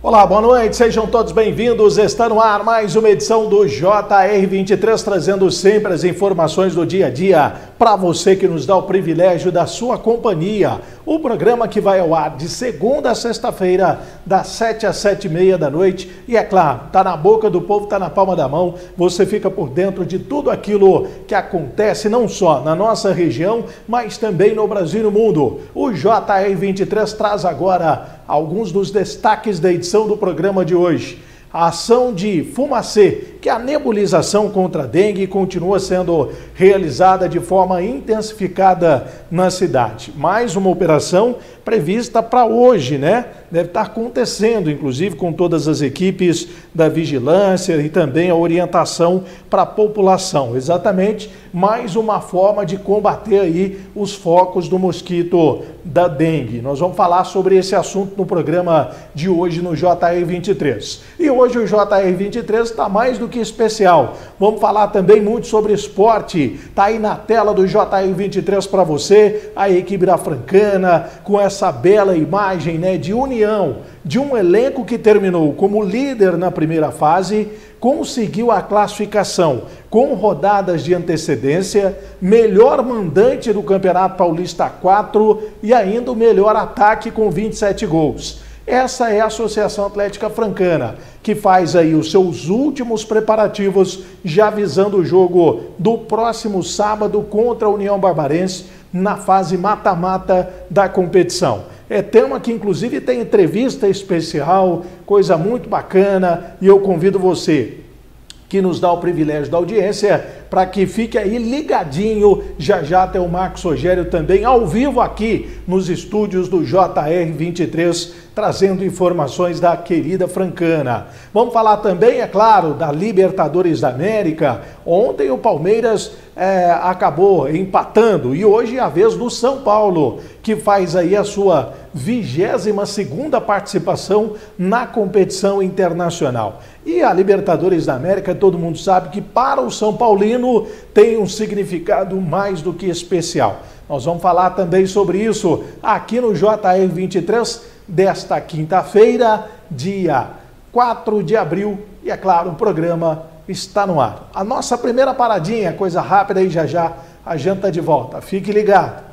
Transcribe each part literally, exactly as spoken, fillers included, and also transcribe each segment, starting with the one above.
Olá, boa noite, sejam todos bem-vindos. Está no ar mais uma edição do J R vinte e três, trazendo sempre as informações do dia a dia para você que nos dá o privilégio da sua companhia. O programa que vai ao ar de segunda a sexta-feira, das sete às sete e meia da noite. E é claro, tá na boca do povo, tá na palma da mão. Você fica por dentro de tudo aquilo que acontece não só na nossa região, mas também no Brasil e no mundo. O J R vinte e três traz agora alguns dos destaques da edição do programa de hoje. A ação de Fumacê, que a nebulização contra a dengue continua sendo realizada de forma intensificada na cidade. Mais uma operação prevista para hoje, né? Deve estar acontecendo, inclusive com todas as equipes da vigilância e também a orientação para a população. Exatamente mais uma forma de combater aí os focos do mosquito da dengue. Nós vamos falar sobre esse assunto no programa de hoje no J R vinte e três. E hoje o J R vinte e três está mais do que especial. Vamos falar também muito sobre esporte. Está aí na tela do J R vinte e três para você, a equipe da Francana, com essa bela imagem, né, de união de um elenco que terminou como líder na primeira fase, conseguiu a classificação com rodadas de antecedência, melhor mandante do Campeonato Paulista quatro e ainda o melhor ataque com vinte e sete gols. Essa é a Associação Atlética Francana, que faz aí os seus últimos preparativos, já visando o jogo do próximo sábado contra a União Barbarense, na fase mata-mata da competição. É tema que inclusive tem entrevista especial, coisa muito bacana, e eu convido você que nos dá o privilégio da audiência para que fique aí ligadinho. Já já tem o Marcos Rogério também ao vivo aqui nos estúdios do J R vinte e três, trazendo informações da querida Francana. Vamos falar também, é claro, da Libertadores da América. Ontem o Palmeiras é, acabou empatando e hoje é a vez do São Paulo, que faz aí a sua vigésima segunda participação na competição internacional. E a Libertadores da América, todo mundo sabe que para o São Paulino tem um significado mais do que especial. Nós vamos falar também sobre isso aqui no J R vinte e três desta quinta-feira, dia quatro de abril. E é claro, o programa está no ar. A nossa primeira paradinha, coisa rápida, e já já a gente está de volta. Fique ligado.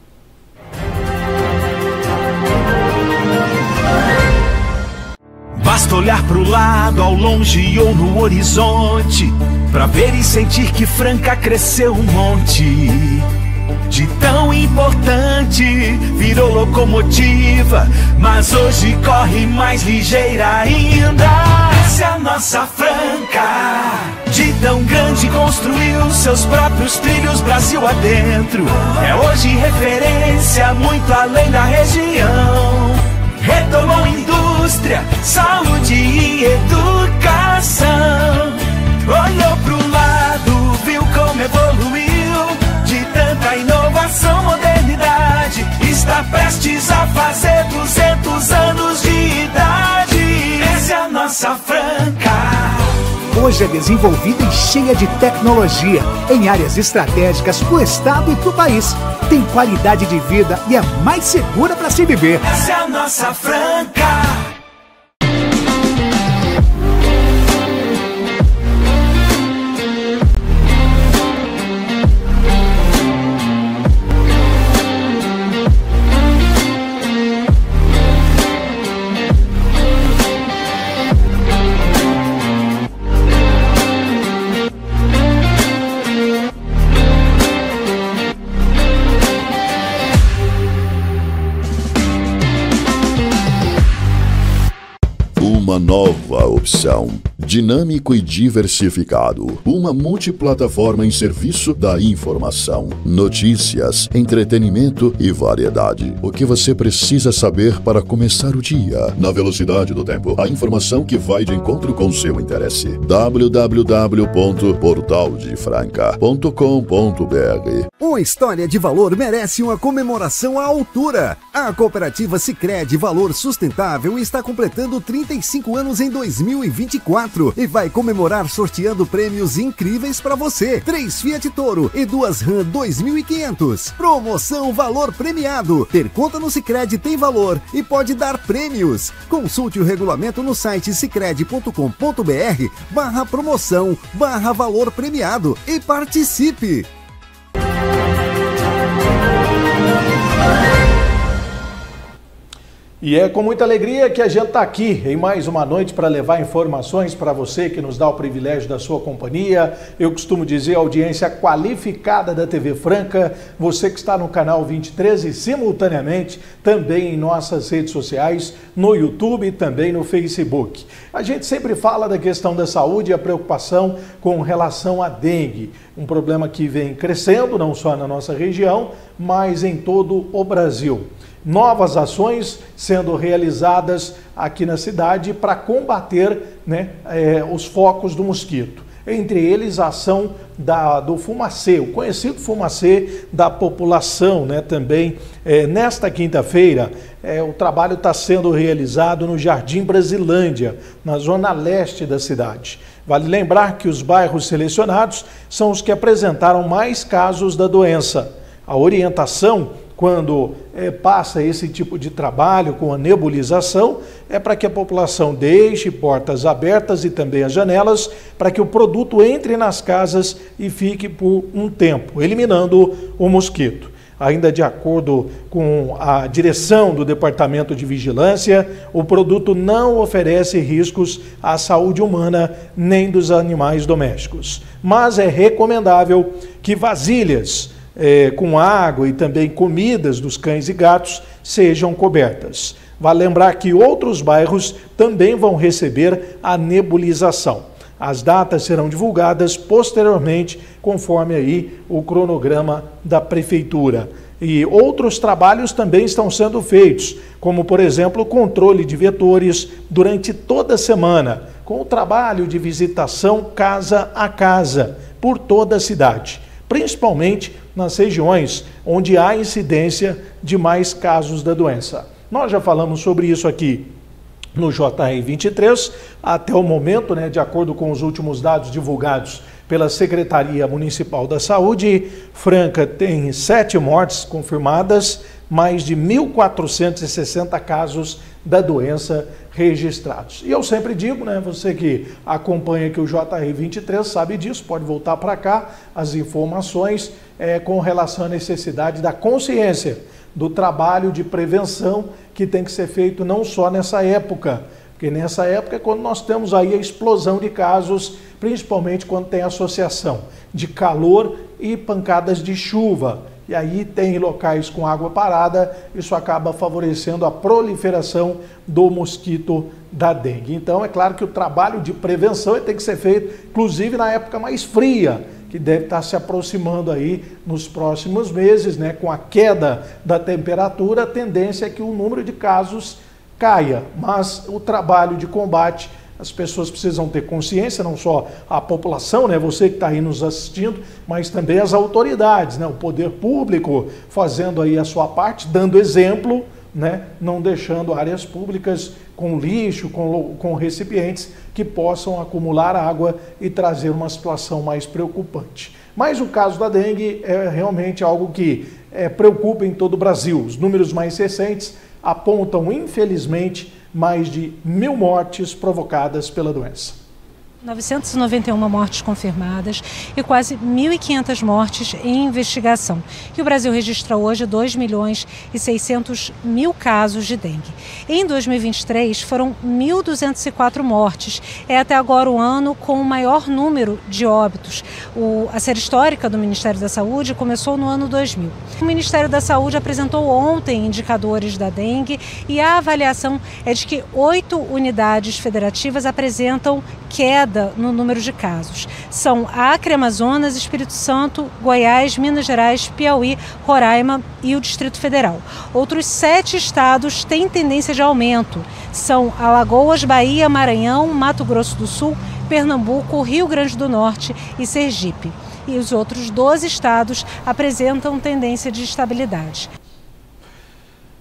Basta olhar pro lado, ao longe ou no horizonte, pra ver e sentir que Franca cresceu um monte. De tão importante virou locomotiva, mas hoje corre mais ligeira ainda. Essa é a nossa Franca. De tão grande construiu seus próprios trilhos Brasil adentro. É hoje referência muito além da região. Retomou indústria, saúde e educação. Olhou pro lado, viu como evoluiu. De tanta inovação, modernidade, está prestes a fazer duzentos anos de idade. Essa é a nossa Franca. Hoje é desenvolvida e cheia de tecnologia, em áreas estratégicas para o estado e para o país. Tem qualidade de vida e é mais segura para se viver. Essa é a nossa Franca. Uma nova opção, dinâmico e diversificado, uma multiplataforma em serviço da informação, notícias, entretenimento e variedade. O que você precisa saber para começar o dia, na velocidade do tempo, a informação que vai de encontro com seu interesse. w w w ponto portal de franca ponto com ponto b r. Uma história de valor merece uma comemoração à altura. A cooperativa Sicredi Valor Sustentável está completando trinta e cinco anos em dois mil e vinte e quatro. quatro e vai comemorar sorteando prêmios incríveis para você. Três Fiat Toro e duas RAM dois mil e quinhentos. Promoção Valor Premiado. Ter conta no Sicredi tem valor e pode dar prêmios. Consulte o regulamento no site sicredi ponto com ponto br barra promoção barra valor premiado e participe. E é com muita alegria que a gente está aqui em mais uma noite para levar informações para você que nos dá o privilégio da sua companhia. Eu costumo dizer, audiência qualificada da T V Franca, você que está no canal vinte e três e simultaneamente também em nossas redes sociais, no YouTube e também no Facebook. A gente sempre fala da questão da saúde e a preocupação com relação à dengue, um problema que vem crescendo não só na nossa região, mas em todo o Brasil. Novas ações sendo realizadas aqui na cidade para combater, né, é, os focos do mosquito. Entre eles a ação da, do fumacê, o conhecido fumacê da população, né, também. É, nesta quinta-feira, é, o trabalho está sendo realizado no Jardim Brasilândia, na zona leste da cidade. Vale lembrar que os bairros selecionados são os que apresentaram mais casos da doença. A orientação, quando é, passa esse tipo de trabalho com a nebulização, é para que a população deixe portas abertas e também as janelas, para que o produto entre nas casas e fique por um tempo, eliminando o mosquito. Ainda de acordo com a direção do Departamento de Vigilância, o produto não oferece riscos à saúde humana nem dos animais domésticos. Mas é recomendável que vasilhas É, com água e também comidas dos cães e gatos sejam cobertas. Vale lembrar que outros bairros também vão receber a nebulização. As datas serão divulgadas posteriormente, conforme aí o cronograma da Prefeitura. E outros trabalhos também estão sendo feitos, como, por exemplo, o controle de vetores durante toda a semana, com o trabalho de visitação casa a casa, por toda a cidade, principalmente nas regiões onde há incidência de mais casos da doença. Nós já falamos sobre isso aqui no J R vinte e três, até o momento, né, de acordo com os últimos dados divulgados pela Secretaria Municipal da Saúde, Franca tem sete mortes confirmadas, mais de mil quatrocentos e sessenta casos da doença registrados. E eu sempre digo, né, você que acompanha aqui o J R vinte e três sabe disso, pode voltar para cá, as informações é, com relação à necessidade da consciência, do trabalho de prevenção que tem que ser feito não só nessa época, porque nessa época é quando nós temos aí a explosão de casos, principalmente quando tem associação de calor e pancadas de chuva. E aí tem locais com água parada, isso acaba favorecendo a proliferação do mosquito da dengue. Então é claro que o trabalho de prevenção tem que ser feito, inclusive na época mais fria, que deve estar se aproximando aí nos próximos meses, né? Com a queda da temperatura, a tendência é que o número de casos caia, mas o trabalho de combate, as pessoas precisam ter consciência, não só a população, né, você que está aí nos assistindo, mas também as autoridades, né, o poder público fazendo aí a sua parte, dando exemplo, né, não deixando áreas públicas com lixo, com, com recipientes que possam acumular água e trazer uma situação mais preocupante. Mas o caso da dengue é realmente algo que é, preocupa em todo o Brasil. Os números mais recentes apontam, infelizmente, mais de mil mortes provocadas pela doença. novecentas e noventa e uma mortes confirmadas e quase mil e quinhentas mortes em investigação. E o Brasil registra hoje dois milhões e seiscentos mil casos de dengue. Em dois mil e vinte e três foram mil duzentas e quatro mortes. É até agora o ano com o maior número de óbitos. O, a série histórica do Ministério da Saúde começou no ano dois mil. O Ministério da Saúde apresentou ontem indicadores da dengue e a avaliação é de que oito unidades federativas apresentam queda no número de casos. São Acre, Amazonas, Espírito Santo, Goiás, Minas Gerais, Piauí, Roraima e o Distrito Federal. Outros sete estados têm tendência de aumento. São Alagoas, Bahia, Maranhão, Mato Grosso do Sul, Pernambuco, Rio Grande do Norte e Sergipe. E os outros doze estados apresentam tendência de estabilidade.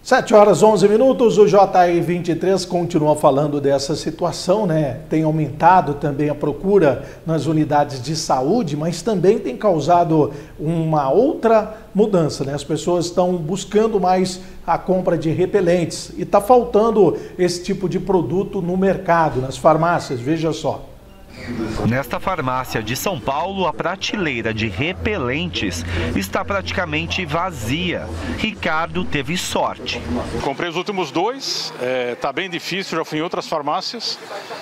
sete horas e onze minutos, o J R vinte e três continua falando dessa situação, né? Tem aumentado também a procura nas unidades de saúde, mas também tem causado uma outra mudança, né? As pessoas estão buscando mais a compra de repelentes e está faltando esse tipo de produto no mercado, nas farmácias, veja só. Nesta farmácia de São Paulo, a prateleira de repelentes está praticamente vazia. Ricardo teve sorte. Comprei os últimos dois, é, tá bem difícil, já fui em outras farmácias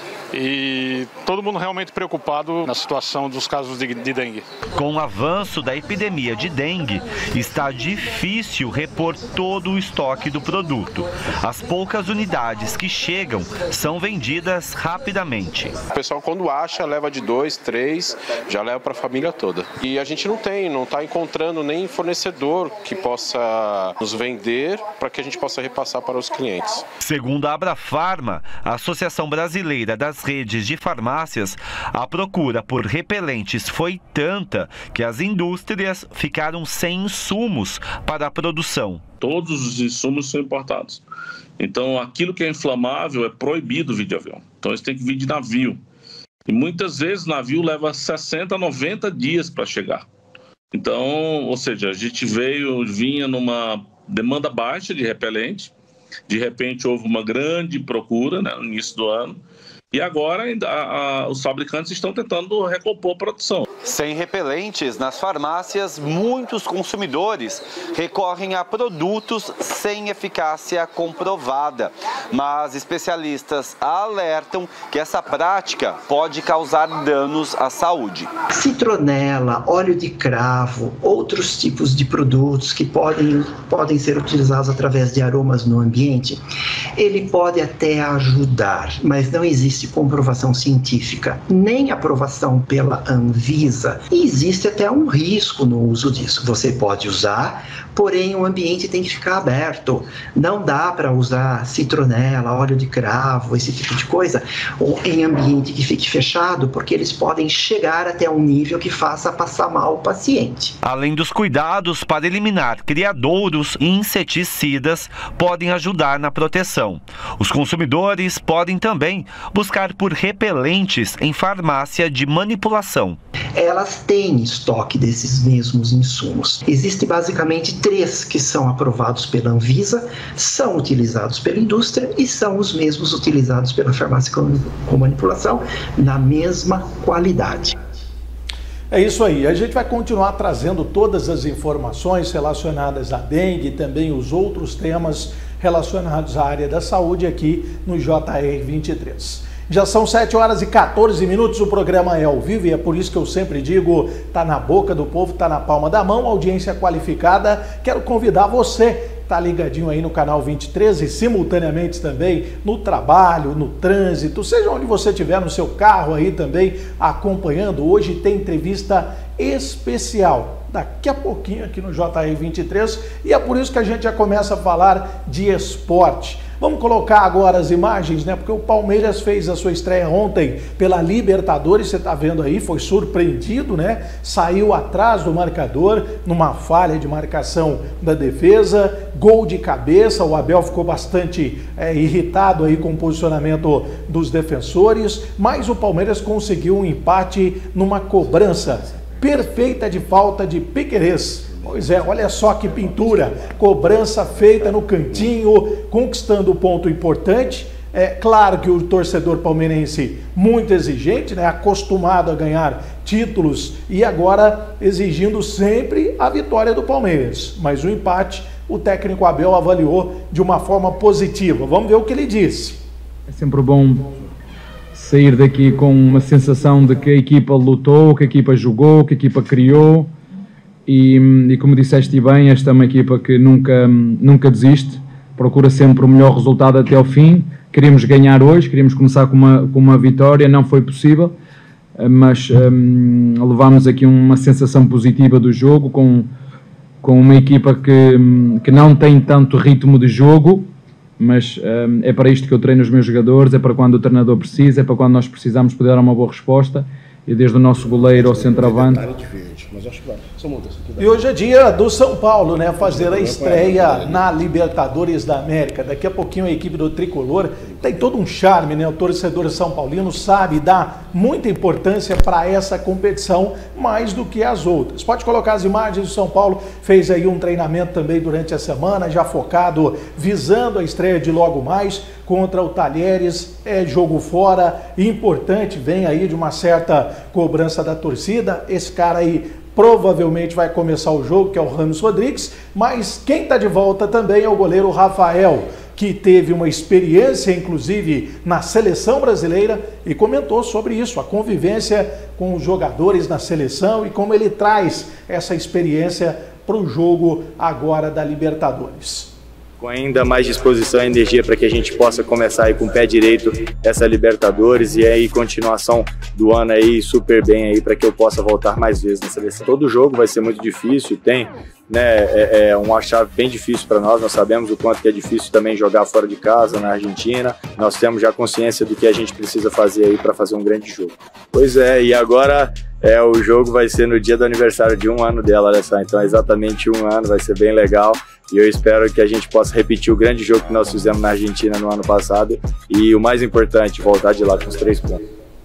e todo mundo realmente preocupado na situação dos casos de, de dengue. Com o avanço da epidemia de dengue, está difícil repor todo o estoque do produto. As poucas unidades que chegam são vendidas rapidamente. O pessoal, quando acha, leva de dois, três, já leva para a família toda. E a gente não tem, não está encontrando nem fornecedor que possa nos vender para que a gente possa repassar para os clientes. Segundo a Abrafarma, a Associação Brasileira das Redes de Farmácias, a procura por repelentes foi tanta que as indústrias ficaram sem insumos para a produção. Todos os insumos são importados. Então, aquilo que é inflamável é proibido vir de avião. Então, eles têm que vir de navio. E muitas vezes o navio leva sessenta, noventa dias para chegar. Então, ou seja, a gente veio, vinha numa demanda baixa de repelente. De repente, houve uma grande procura, né, no início do ano. E agora a, a, os fabricantes estão tentando recompor a produção. Sem repelentes nas farmácias, muitos consumidores recorrem a produtos sem eficácia comprovada. Mas especialistas alertam que essa prática pode causar danos à saúde. Citronela, óleo de cravo, outros tipos de produtos que podem, podem ser utilizados através de aromas no ambiente, ele pode até ajudar, mas não existe comprovação científica, nem aprovação pela Anvisa. E existe até um risco no uso disso. Você pode usar, porém o ambiente tem que ficar aberto. Não dá para usar citronela, óleo de cravo, esse tipo de coisa, ou em ambiente que fique fechado, porque eles podem chegar até um nível que faça passar mal o paciente. Além dos cuidados para eliminar criadouros e inseticidas, podem ajudar na proteção. Os consumidores podem também buscar por repelentes em farmácia de manipulação. Elas têm estoque desses mesmos insumos. Existem basicamente três que são aprovados pela Anvisa, são utilizados pela indústria e são os mesmos utilizados pela farmácia com manipulação na mesma qualidade. É isso aí, a gente vai continuar trazendo todas as informações relacionadas à dengue e também os outros temas relacionados à área da saúde aqui no J R vinte e três. Já são sete horas e quatorze minutos, o programa é ao vivo e é por isso que eu sempre digo, tá na boca do povo, tá na palma da mão, audiência qualificada. Quero convidar você, tá ligadinho aí no canal vinte e três e simultaneamente também no trabalho, no trânsito, seja onde você estiver, no seu carro aí também acompanhando. Hoje tem entrevista especial, daqui a pouquinho aqui no J R vinte e três, e é por isso que a gente já começa a falar de esporte. Vamos colocar agora as imagens, né? Porque o Palmeiras fez a sua estreia ontem pela Libertadores, você está vendo aí, foi surpreendido, né? Saiu atrás do marcador, numa falha de marcação da defesa, gol de cabeça, o Abel ficou bastante é, irritado aí com o posicionamento dos defensores, mas o Palmeiras conseguiu um empate numa cobrança perfeita de falta de Piquerez. Pois é, olha só que pintura, cobrança feita no cantinho, conquistando um ponto importante. É claro que o torcedor palmeirense muito exigente, né, acostumado a ganhar títulos e agora exigindo sempre a vitória do Palmeiras. Mas o empate, o técnico Abel avaliou de uma forma positiva. Vamos ver o que ele disse. É sempre bom sair daqui com uma sensação de que a equipa lutou, que a equipa jogou, que a equipa criou. E, e como disseste bem, esta é uma equipa que nunca, nunca desiste, procura sempre o melhor resultado até ao fim. Queríamos ganhar hoje, queríamos começar com uma, com uma vitória, não foi possível, mas um, levámos aqui uma sensação positiva do jogo, com, com uma equipa que, que não tem tanto ritmo de jogo, mas um, é para isto que eu treino os meus jogadores, é para quando o treinador precisa, é para quando nós precisamos poder dar uma boa resposta. E desde o nosso goleiro ao centroavante. É diferente, mas acho que vai. São muitas, tudo E hoje é dia do São Paulo, né? Fazer a estreia na Libertadores da América. Daqui a pouquinho a equipe do Tricolor tem todo um charme, né? O torcedor são paulino sabe dar muita importância para essa competição, mais do que as outras. Pode colocar as imagens do São Paulo, fez aí um treinamento também durante a semana, já focado, visando a estreia de logo mais contra o Talheres. É jogo fora, importante, vem aí de uma certa cobrança da torcida. Esse cara aí provavelmente vai começar o jogo, que é o Ramos Rodrigues, mas quem está de volta também é o goleiro Rafael, que teve uma experiência, inclusive, na seleção brasileira e comentou sobre isso, a convivência com os jogadores na seleção e como ele traz essa experiência para o jogo agora da Libertadores. Com ainda mais disposição e energia para que a gente possa começar aí com o pé direito essa Libertadores e aí continuação do ano aí super bem aí para que eu possa voltar mais vezes na seleção. Todo jogo vai ser muito difícil, tem né, é, é uma chave bem difícil para nós, nós sabemos o quanto que é difícil também jogar fora de casa, na Argentina, nós temos já consciência do que a gente precisa fazer aí para fazer um grande jogo. Pois é, e agora é, o jogo vai ser no dia do aniversário de um ano dela, olha só, então é exatamente um ano, vai ser bem legal. E eu espero que a gente possa repetir o grande jogo que nós fizemos na Argentina no ano passado e o mais importante, voltar de lá com os três pontos.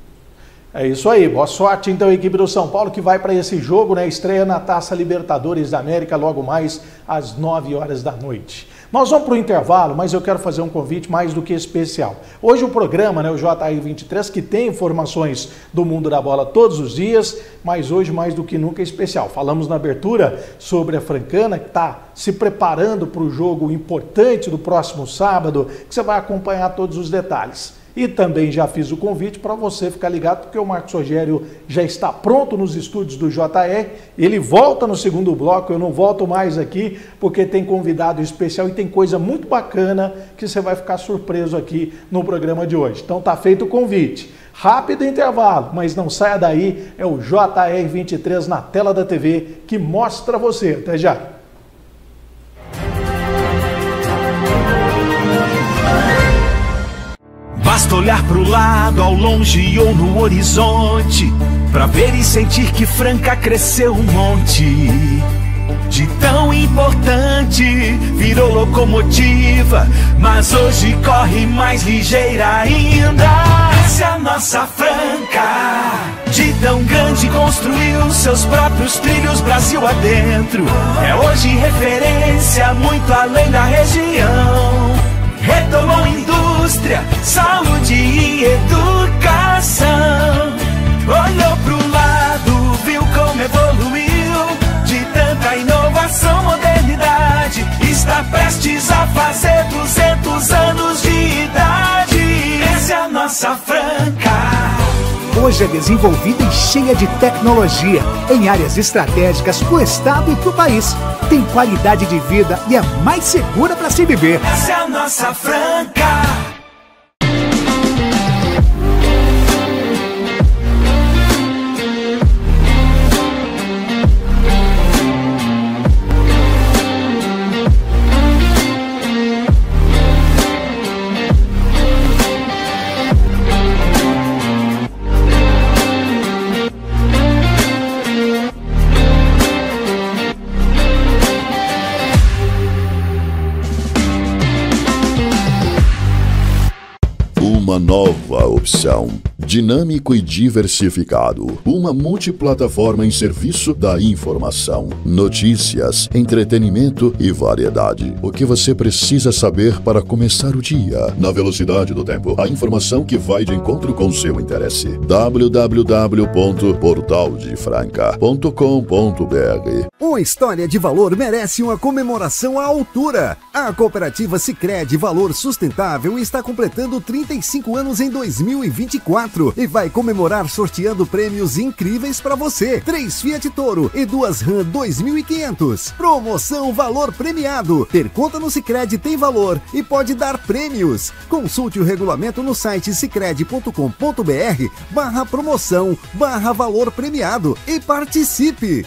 É isso aí, boa sorte então a equipe do São Paulo que vai para esse jogo, né? Estreia na Taça Libertadores da América logo mais às nove horas da noite. Nós vamos para o intervalo, mas eu quero fazer um convite mais do que especial. Hoje o programa, né, o J R vinte e três, que tem informações do mundo da bola todos os dias, mas hoje mais do que nunca é especial. Falamos na abertura sobre a Francana, que está se preparando para o jogo importante do próximo sábado, que você vai acompanhar todos os detalhes. E também já fiz o convite para você ficar ligado, porque o Marcos Rogério já está pronto nos estúdios do J R. Ele volta no segundo bloco, eu não volto mais aqui, porque tem convidado especial e tem coisa muito bacana que você vai ficar surpreso aqui no programa de hoje. Então tá feito o convite. Rápido intervalo, mas não saia daí, é o J R vinte e três na tela da T V que mostra você. Até já! Basta olhar pro lado, ao longe ou no horizonte, pra ver e sentir que Franca cresceu um monte. De tão importante, virou locomotiva, mas hoje corre mais ligeira ainda. Essa é a nossa Franca, de tão grande construiu seus próprios trilhos Brasil adentro. É hoje referência muito além da região. Retomou indústria, saúde e educação. Olhou pro lado, viu como evoluiu. De tanta inovação, modernidade, está prestes a fazer duzentos anos de idade. Essa é a nossa Franca. Hoje é desenvolvida e cheia de tecnologia, em áreas estratégicas para o estado e para o país. Tem qualidade de vida e é mais segura para se viver. Essa é a nossa Franca. Uma nova opção. Dinâmico e diversificado. Uma multiplataforma em serviço da informação, notícias, entretenimento e variedade. O que você precisa saber para começar o dia. Na velocidade do tempo. A informação que vai de encontro com seu interesse. w w w ponto portal de franca ponto com ponto b r. Uma história de valor merece uma comemoração à altura. A cooperativa Sicredi Valor Sustentável está completando trinta e cinco anos em dois mil e vinte e quatro e vai comemorar sorteando prêmios incríveis para você. Três Fiat Toro e duas RAM dois mil e quinhentos. Promoção Valor Premiado. Ter conta no Sicredi tem valor e pode dar prêmios. Consulte o regulamento no site sicredi ponto com ponto b r barra promoção barra valor premiado e participe.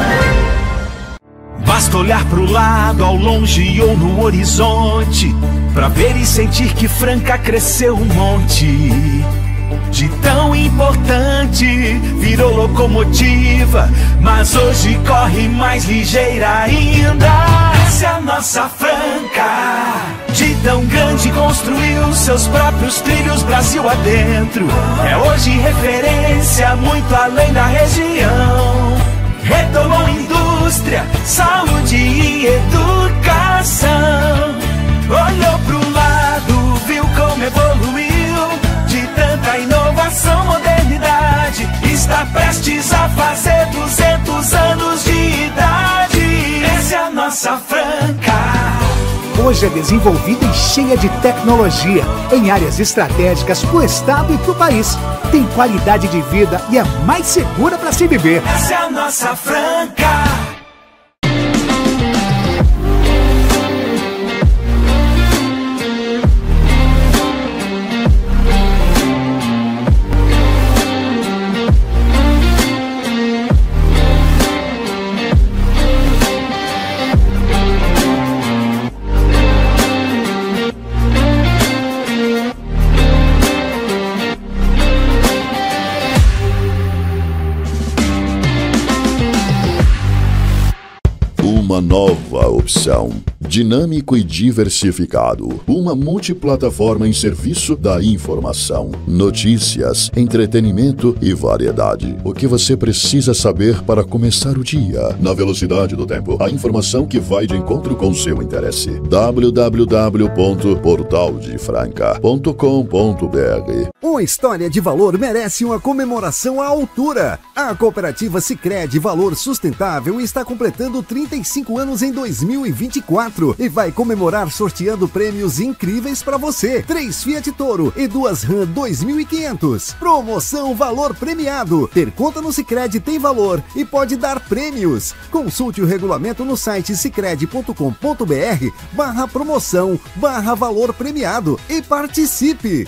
Basta olhar pro lado, ao longe ou no horizonte, pra ver e sentir que Franca cresceu um monte. De tão importante virou locomotiva, mas hoje corre mais ligeira ainda. Essa é a nossa Franca. De tão grande construiu seus próprios trilhos Brasil adentro. É hoje referência muito além da região. Retomou indústria, saúde e educação. Olhou pro lado, viu como evoluiu. De tanta inovação, modernidade, está prestes a fazer duzentos anos de idade. Essa é a nossa Franca. Hoje é desenvolvida e cheia de tecnologia, em áreas estratégicas para o estado e para o país. Tem qualidade de vida e é mais segura para se viver. Essa é a nossa Franca. Uma nova opção. Dinâmico e diversificado. Uma multiplataforma em serviço da informação, notícias, entretenimento e variedade. O que você precisa saber para começar o dia. Na velocidade do tempo. A informação que vai de encontro com seu interesse. w w w ponto portal de franca ponto com ponto b r. Uma história de valor merece uma comemoração à altura. A cooperativa Sicredi Valor Sustentável está completando trinta e cinco anos em dois mil e vinte e quatro e vai comemorar sorteando prêmios incríveis para você. Três Fiat Toro e duas RAM dois mil e quinhentos. Promoção Valor Premiado. Ter conta no Sicredi tem valor e pode dar prêmios. Consulte o regulamento no site sicredi ponto com ponto b r barra promoção barra valor premiado e participe.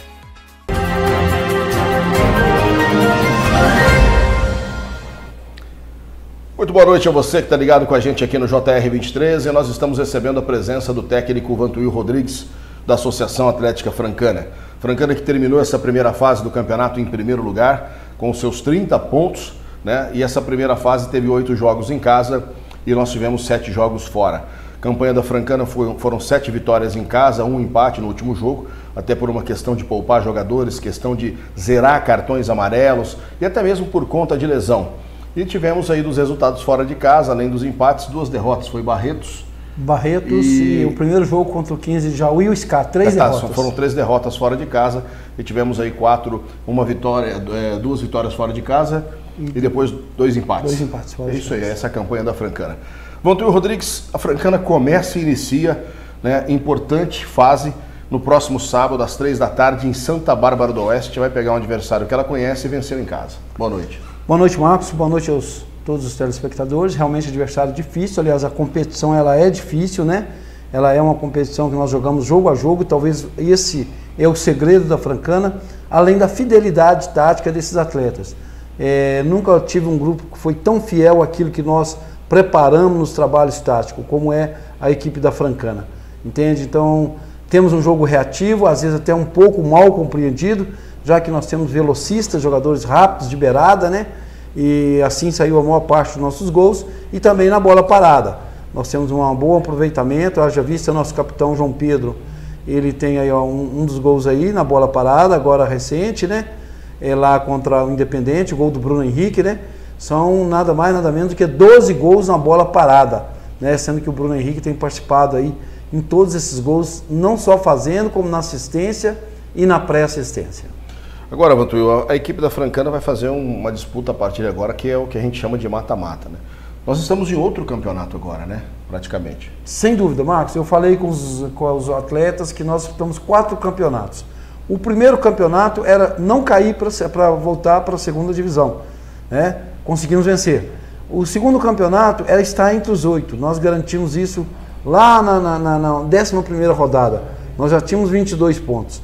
Muito boa noite a você que está ligado com a gente aqui no J R vinte e três e nós estamos recebendo a presença do técnico Vantuil Rodrigues da Associação Atlética Francana. Francana que terminou essa primeira fase do campeonato em primeiro lugar com seus trinta pontos, né? E essa primeira fase teve oito jogos em casa e nós tivemos sete jogos fora. A campanha da Francana foi, foram sete vitórias em casa, um empate no último jogo, até por uma questão de poupar jogadores, questão de zerar cartões amarelos e até mesmo por conta de lesão. E tivemos aí dos resultados fora de casa, além dos empates, duas derrotas. Foi Barretos. Barretos e, e o primeiro jogo contra o quinze de Jaú e o S C A, três é, tá, derrotas. Foram três derrotas fora de casa e tivemos aí quatro, uma vitória, é, duas vitórias fora de casa e, e depois dois empates. Dois empates fora de casa. É isso aí, essa é a campanha da Francana. Vantuil Rodrigues, a Francana começa e inicia, né, importante fase no próximo sábado, às três da tarde, em Santa Bárbara do Oeste. Vai pegar um adversário que ela conhece e vencer em casa. Boa noite. Boa noite, Marcos. Boa noite aos todos os telespectadores. Realmente adversário difícil. Aliás, a competição ela é difícil, né? Ela é uma competição que nós jogamos jogo a jogo. E talvez esse é o segredo da Francana, além da fidelidade tática desses atletas. É, nunca tive um grupo que foi tão fiel àquilo que nós preparamos nos trabalhos táticos, como é a equipe da Francana. Entende? Então, temos um jogo reativo, às vezes até um pouco mal compreendido, já que nós temos velocistas, jogadores rápidos de beirada, né? E assim saiu a maior parte dos nossos gols, e também na bola parada. Nós temos um bom aproveitamento, haja vista nosso capitão João Pedro, ele tem aí ó, um, um dos gols aí na bola parada, agora recente, né? É lá contra o Independente, o gol do Bruno Henrique, né? São nada mais, nada menos do que doze gols na bola parada, né? Sendo que o Bruno Henrique tem participado aí em todos esses gols, não só fazendo, como na assistência e na pré-assistência. Agora, Vantuil, a equipe da Francana vai fazer uma disputa a partir de agora, que é o que a gente chama de mata-mata, né? Nós estamos em outro campeonato agora, né? Praticamente. Sem dúvida, Marcos. Eu falei com os, com os atletas que nós temos quatro campeonatos. O primeiro campeonato era não cair para voltar para a segunda divisão, né? Conseguimos vencer. O segundo campeonato era estar entre os oito. Nós garantimos isso lá na, na, na, na décima primeira rodada. Nós já tínhamos vinte e dois pontos.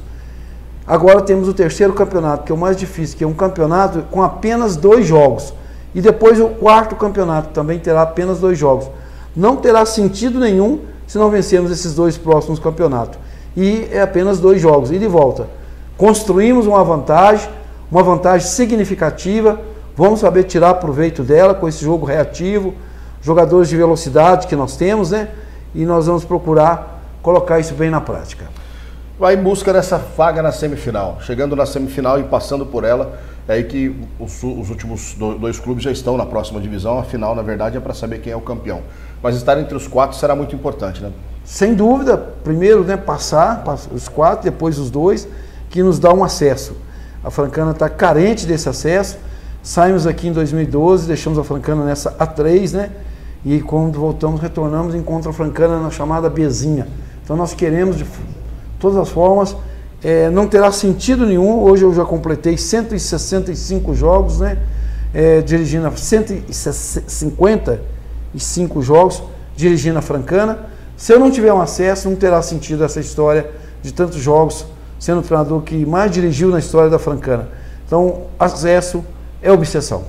Agora temos o terceiro campeonato, que é o mais difícil, que é um campeonato com apenas dois jogos. E depois o quarto campeonato também terá apenas dois jogos. Não terá sentido nenhum se não vencermos esses dois próximos campeonatos. e é apenas dois jogos, ida e volta. Construímos uma vantagem, uma vantagem significativa, vamos saber tirar proveito dela com esse jogo reativo, jogadores de velocidade que nós temos, né? E nós vamos procurar colocar isso bem na prática. Vai em busca dessa vaga na semifinal. Chegando na semifinal e passando por ela, é aí que os, os últimos dois clubes já estão na próxima divisão. A final, na verdade, é para saber quem é o campeão. Mas estar entre os quatro será muito importante, né? Sem dúvida. Primeiro, né, passar os quatro, depois os dois, que nos dá um acesso. A Francana está carente desse acesso. Saímos aqui em dois mil e doze, deixamos a Francana nessa A três, né? E quando voltamos, retornamos, encontra a Francana na chamada Bzinha. Então nós queremos, de todas as formas, é, não terá sentido nenhum. Hoje eu já completei cento e sessenta e cinco jogos, né? É, dirigindo cento e cinquenta e cinco jogos, dirigindo a Francana. Se eu não tiver um acesso, não terá sentido essa história de tantos jogos, sendo o treinador que mais dirigiu na história da Francana. Então, acesso é obsessão.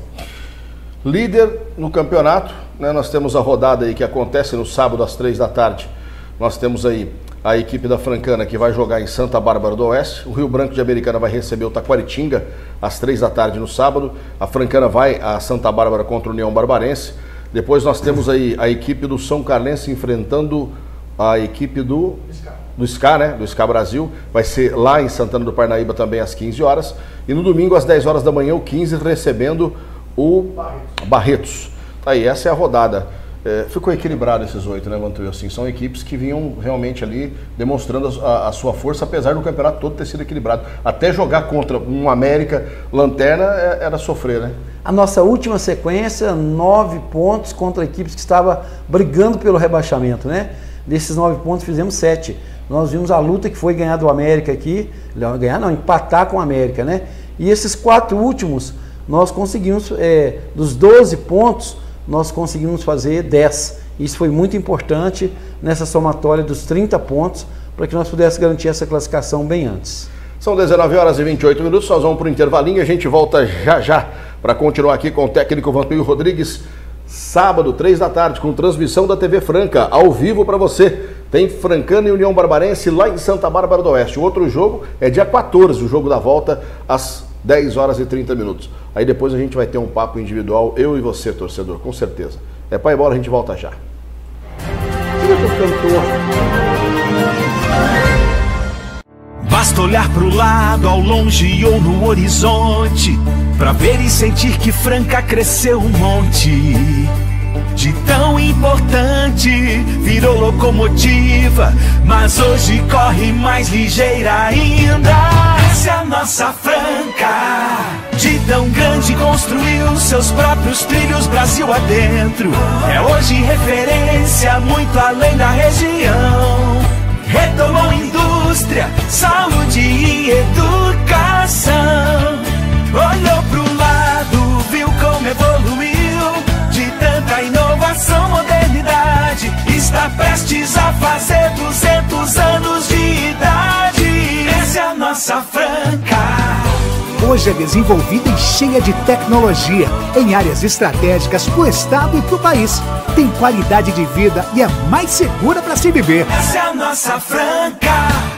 Líder no campeonato, né? Nós temos a rodada aí que acontece no sábado às três da tarde. Nós temos aí a equipe da Francana que vai jogar em Santa Bárbara do Oeste. O Rio Branco de Americana vai receber o Taquaritinga às três da tarde no sábado. A Francana vai a Santa Bárbara contra o União Barbarense. Depois nós temos aí a equipe do São Carlense enfrentando a equipe do... do S C A, né? Do S C A Brasil, vai ser lá em Santana do Parnaíba também às quinze horas, e no domingo às dez horas da manhã o quinze recebendo o Barretos. Aí, essa é a rodada. É, ficou equilibrado esses oito, né, Vantuil? Assim, são equipes que vinham realmente ali demonstrando a, a sua força, apesar do campeonato todo ter sido equilibrado. Até jogar contra um América Lanterna era sofrer, né? A nossa última sequência, nove pontos contra equipes que estavam brigando pelo rebaixamento, né? Desses nove pontos fizemos sete. Nós vimos a luta que foi ganhar do América aqui, ganhar não, empatar com o América, né? E esses quatro últimos, nós conseguimos, é, dos doze pontos, nós conseguimos fazer dez. Isso foi muito importante nessa somatória dos trinta pontos, para que nós pudéssemos garantir essa classificação bem antes. São dezenove horas e vinte e oito minutos, nós vamos para o intervalinho e a gente volta já já para continuar aqui com o técnico Vantuil Rodrigues. Sábado, três da tarde, com transmissão da T V Franca, ao vivo para você. Tem Francana e União Barbarense lá em Santa Bárbara do Oeste. O outro jogo é dia quatorze, o jogo da volta, às dez horas e trinta minutos. Aí depois a gente vai ter um papo individual, eu e você, torcedor, com certeza. É pai bola, a gente volta já. Basta olhar pro lado, ao longe ou no horizonte, pra ver e sentir que Franca cresceu um monte. De tão importante virou locomotiva, mas hoje corre mais ligeira ainda. Essa é a nossa Franca. De tão grande construiu seus próprios trilhos Brasil adentro. É hoje referência muito além da região. Retomou indústria, saúde e educação. Olhou pro lado, viu como evoluiu. De tanta inovação, modernidade, está prestes a fazer duzentos anos de idade. Essa é a nossa Franca. Hoje é desenvolvida e cheia de tecnologia, em áreas estratégicas para o estado e para o país. Tem qualidade de vida e é mais segura para se viver. Essa é a nossa Franca.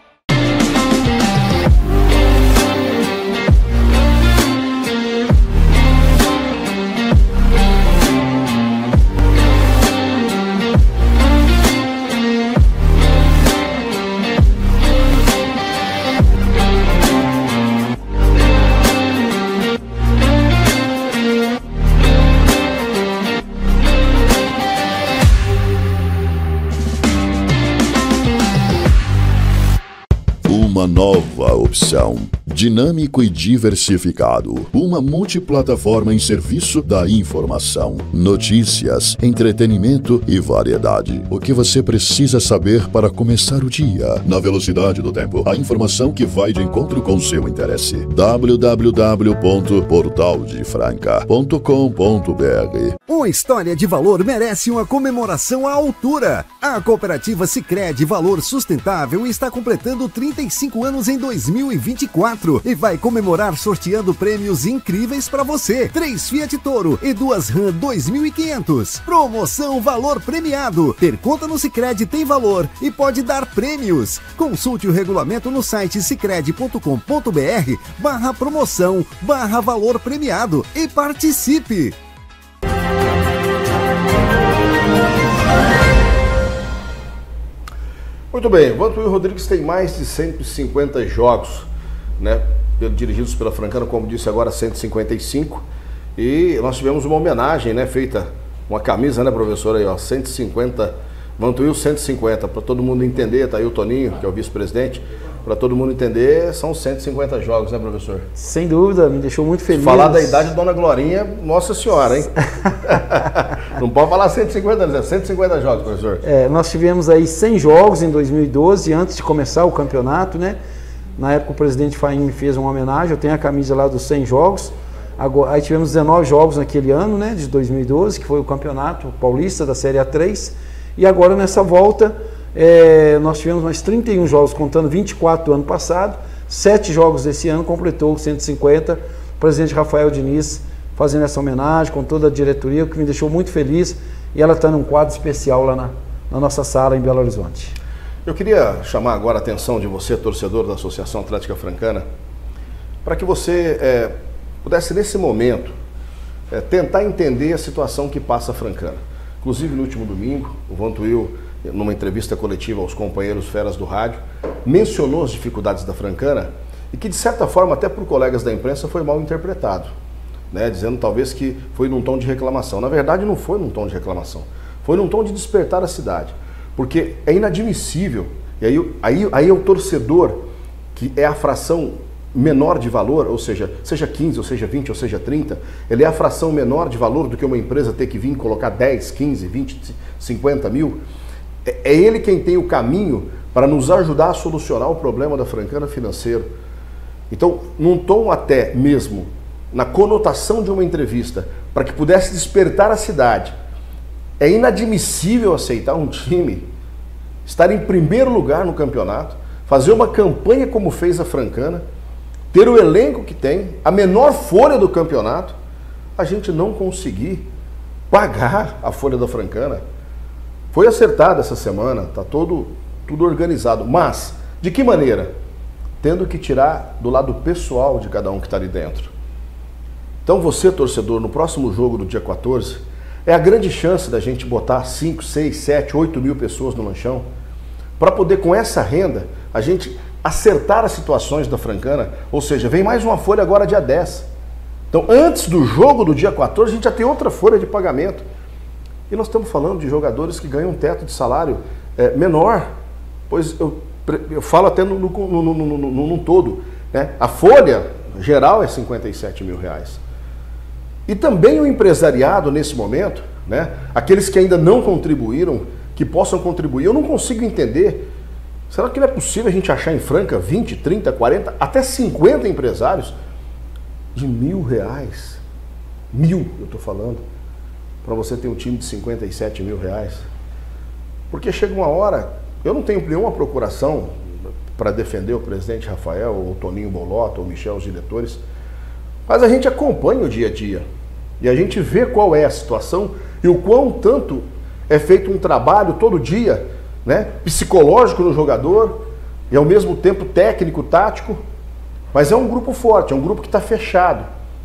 Uma nova opção. Dinâmico e diversificado. Uma multiplataforma em serviço da informação, notícias, entretenimento e variedade. O que você precisa saber para começar o dia, na velocidade do tempo. A informação que vai de encontro com seu interesse. w w w ponto portal de franca ponto com ponto b r Uma história de valor merece uma comemoração à altura. A cooperativa Sicredi Valor Sustentável está completando trinta e cinco anos em dois mil e vinte e quatro e vai comemorar sorteando prêmios incríveis para você. Três Fiat Toro e duas RAM dois mil e quinhentos. Promoção Valor Premiado. Ter conta no Sicredi tem valor e pode dar prêmios. Consulte o regulamento no site sicredi ponto com ponto br barra promoção barra valor premiado e participe. Muito bem, Vantuil Rodrigues tem mais de cento e cinquenta jogos, né, dirigidos pela Francana, como disse agora, cento e cinquenta e cinco, e nós tivemos uma homenagem, né, feita, uma camisa, né, professor, aí, ó, cento e cinquenta, Vantuil cento e cinquenta, para todo mundo entender, tá aí o Toninho, que é o vice-presidente, para todo mundo entender, são cento e cinquenta jogos, né, professor? Sem dúvida, me deixou muito feliz. Falar da idade de Dona Glorinha, nossa senhora, hein? Não pode falar cento e cinquenta, é cento e cinquenta jogos, professor. É, nós tivemos aí cem jogos em dois mil e doze, antes de começar o campeonato, né? Na época o presidente Faim me fez uma homenagem, eu tenho a camisa lá dos cem jogos. Agora, aí tivemos dezenove jogos naquele ano, né, de dois mil e doze, que foi o campeonato paulista da Série A três. E agora nessa volta, é, nós tivemos mais trinta e um jogos, contando vinte e quatro do ano passado, sete jogos desse ano, completou cento e cinquenta. O presidente Rafael Diniz fazendo essa homenagem com toda a diretoria, o que me deixou muito feliz, e ela está num quadro especial lá na, na nossa sala em Belo Horizonte. Eu queria chamar agora a atenção de você, torcedor da Associação Atlética Francana, para que você é, pudesse nesse momento é, tentar entender a situação que passa a Francana. Inclusive no último domingo, o Vantuil, numa entrevista coletiva aos companheiros feras do rádio, mencionou as dificuldades da Francana e que de certa forma até por colegas da imprensa foi mal interpretado. Né, dizendo talvez que foi num tom de reclamação. Na verdade não foi num tom de reclamação, foi num tom de despertar a cidade, porque é inadmissível, e aí, aí, aí é o torcedor, que é a fração menor de valor, ou seja, seja quinze, ou seja vinte, ou seja trinta, ele é a fração menor de valor do que uma empresa ter que vir colocar dez, quinze, vinte, cinquenta mil, é, é ele quem tem o caminho para nos ajudar a solucionar o problema da Francana financeiro. Então, num tom até mesmo na conotação de uma entrevista, para que pudesse despertar a cidade. É inadmissível aceitar um time estar em primeiro lugar no campeonato, fazer uma campanha como fez a Francana, ter o elenco que tem, a menor folha do campeonato, a gente não conseguir pagar a folha da Francana. Foi acertado essa semana, está todo, tudo organizado, mas de que maneira? Tendo que tirar do lado pessoal de cada um que está ali dentro. Então você, torcedor, no próximo jogo do dia quatorze, é a grande chance da gente botar cinco, seis, sete, oito mil pessoas no lanchão, para poder com essa renda, a gente acertar as situações da Francana, ou seja, vem mais uma folha agora dia dez. Então antes do jogo do dia quatorze, a gente já tem outra folha de pagamento. E nós estamos falando de jogadores que ganham um teto de salário é, menor, pois eu, eu falo até no, no, no, no, no, no todo, né? A folha geral é cinquenta e sete mil reais. E também o empresariado nesse momento, né, aqueles que ainda não contribuíram, que possam contribuir. Eu não consigo entender, será que não é possível a gente achar em Franca vinte, trinta, quarenta, até cinquenta empresários de mil reais? Mil, eu estou falando, para você ter um time de cinquenta e sete mil reais. Porque chega uma hora, eu não tenho nenhuma procuração para defender o presidente Rafael, ou o Toninho Bolota, ou o Michel, os diretores, mas a gente acompanha o dia a dia e a gente vê qual é a situação e o quão tanto é feito um trabalho todo dia, né, psicológico no jogador e ao mesmo tempo técnico, tático, mas é um grupo forte, é um grupo que está fechado.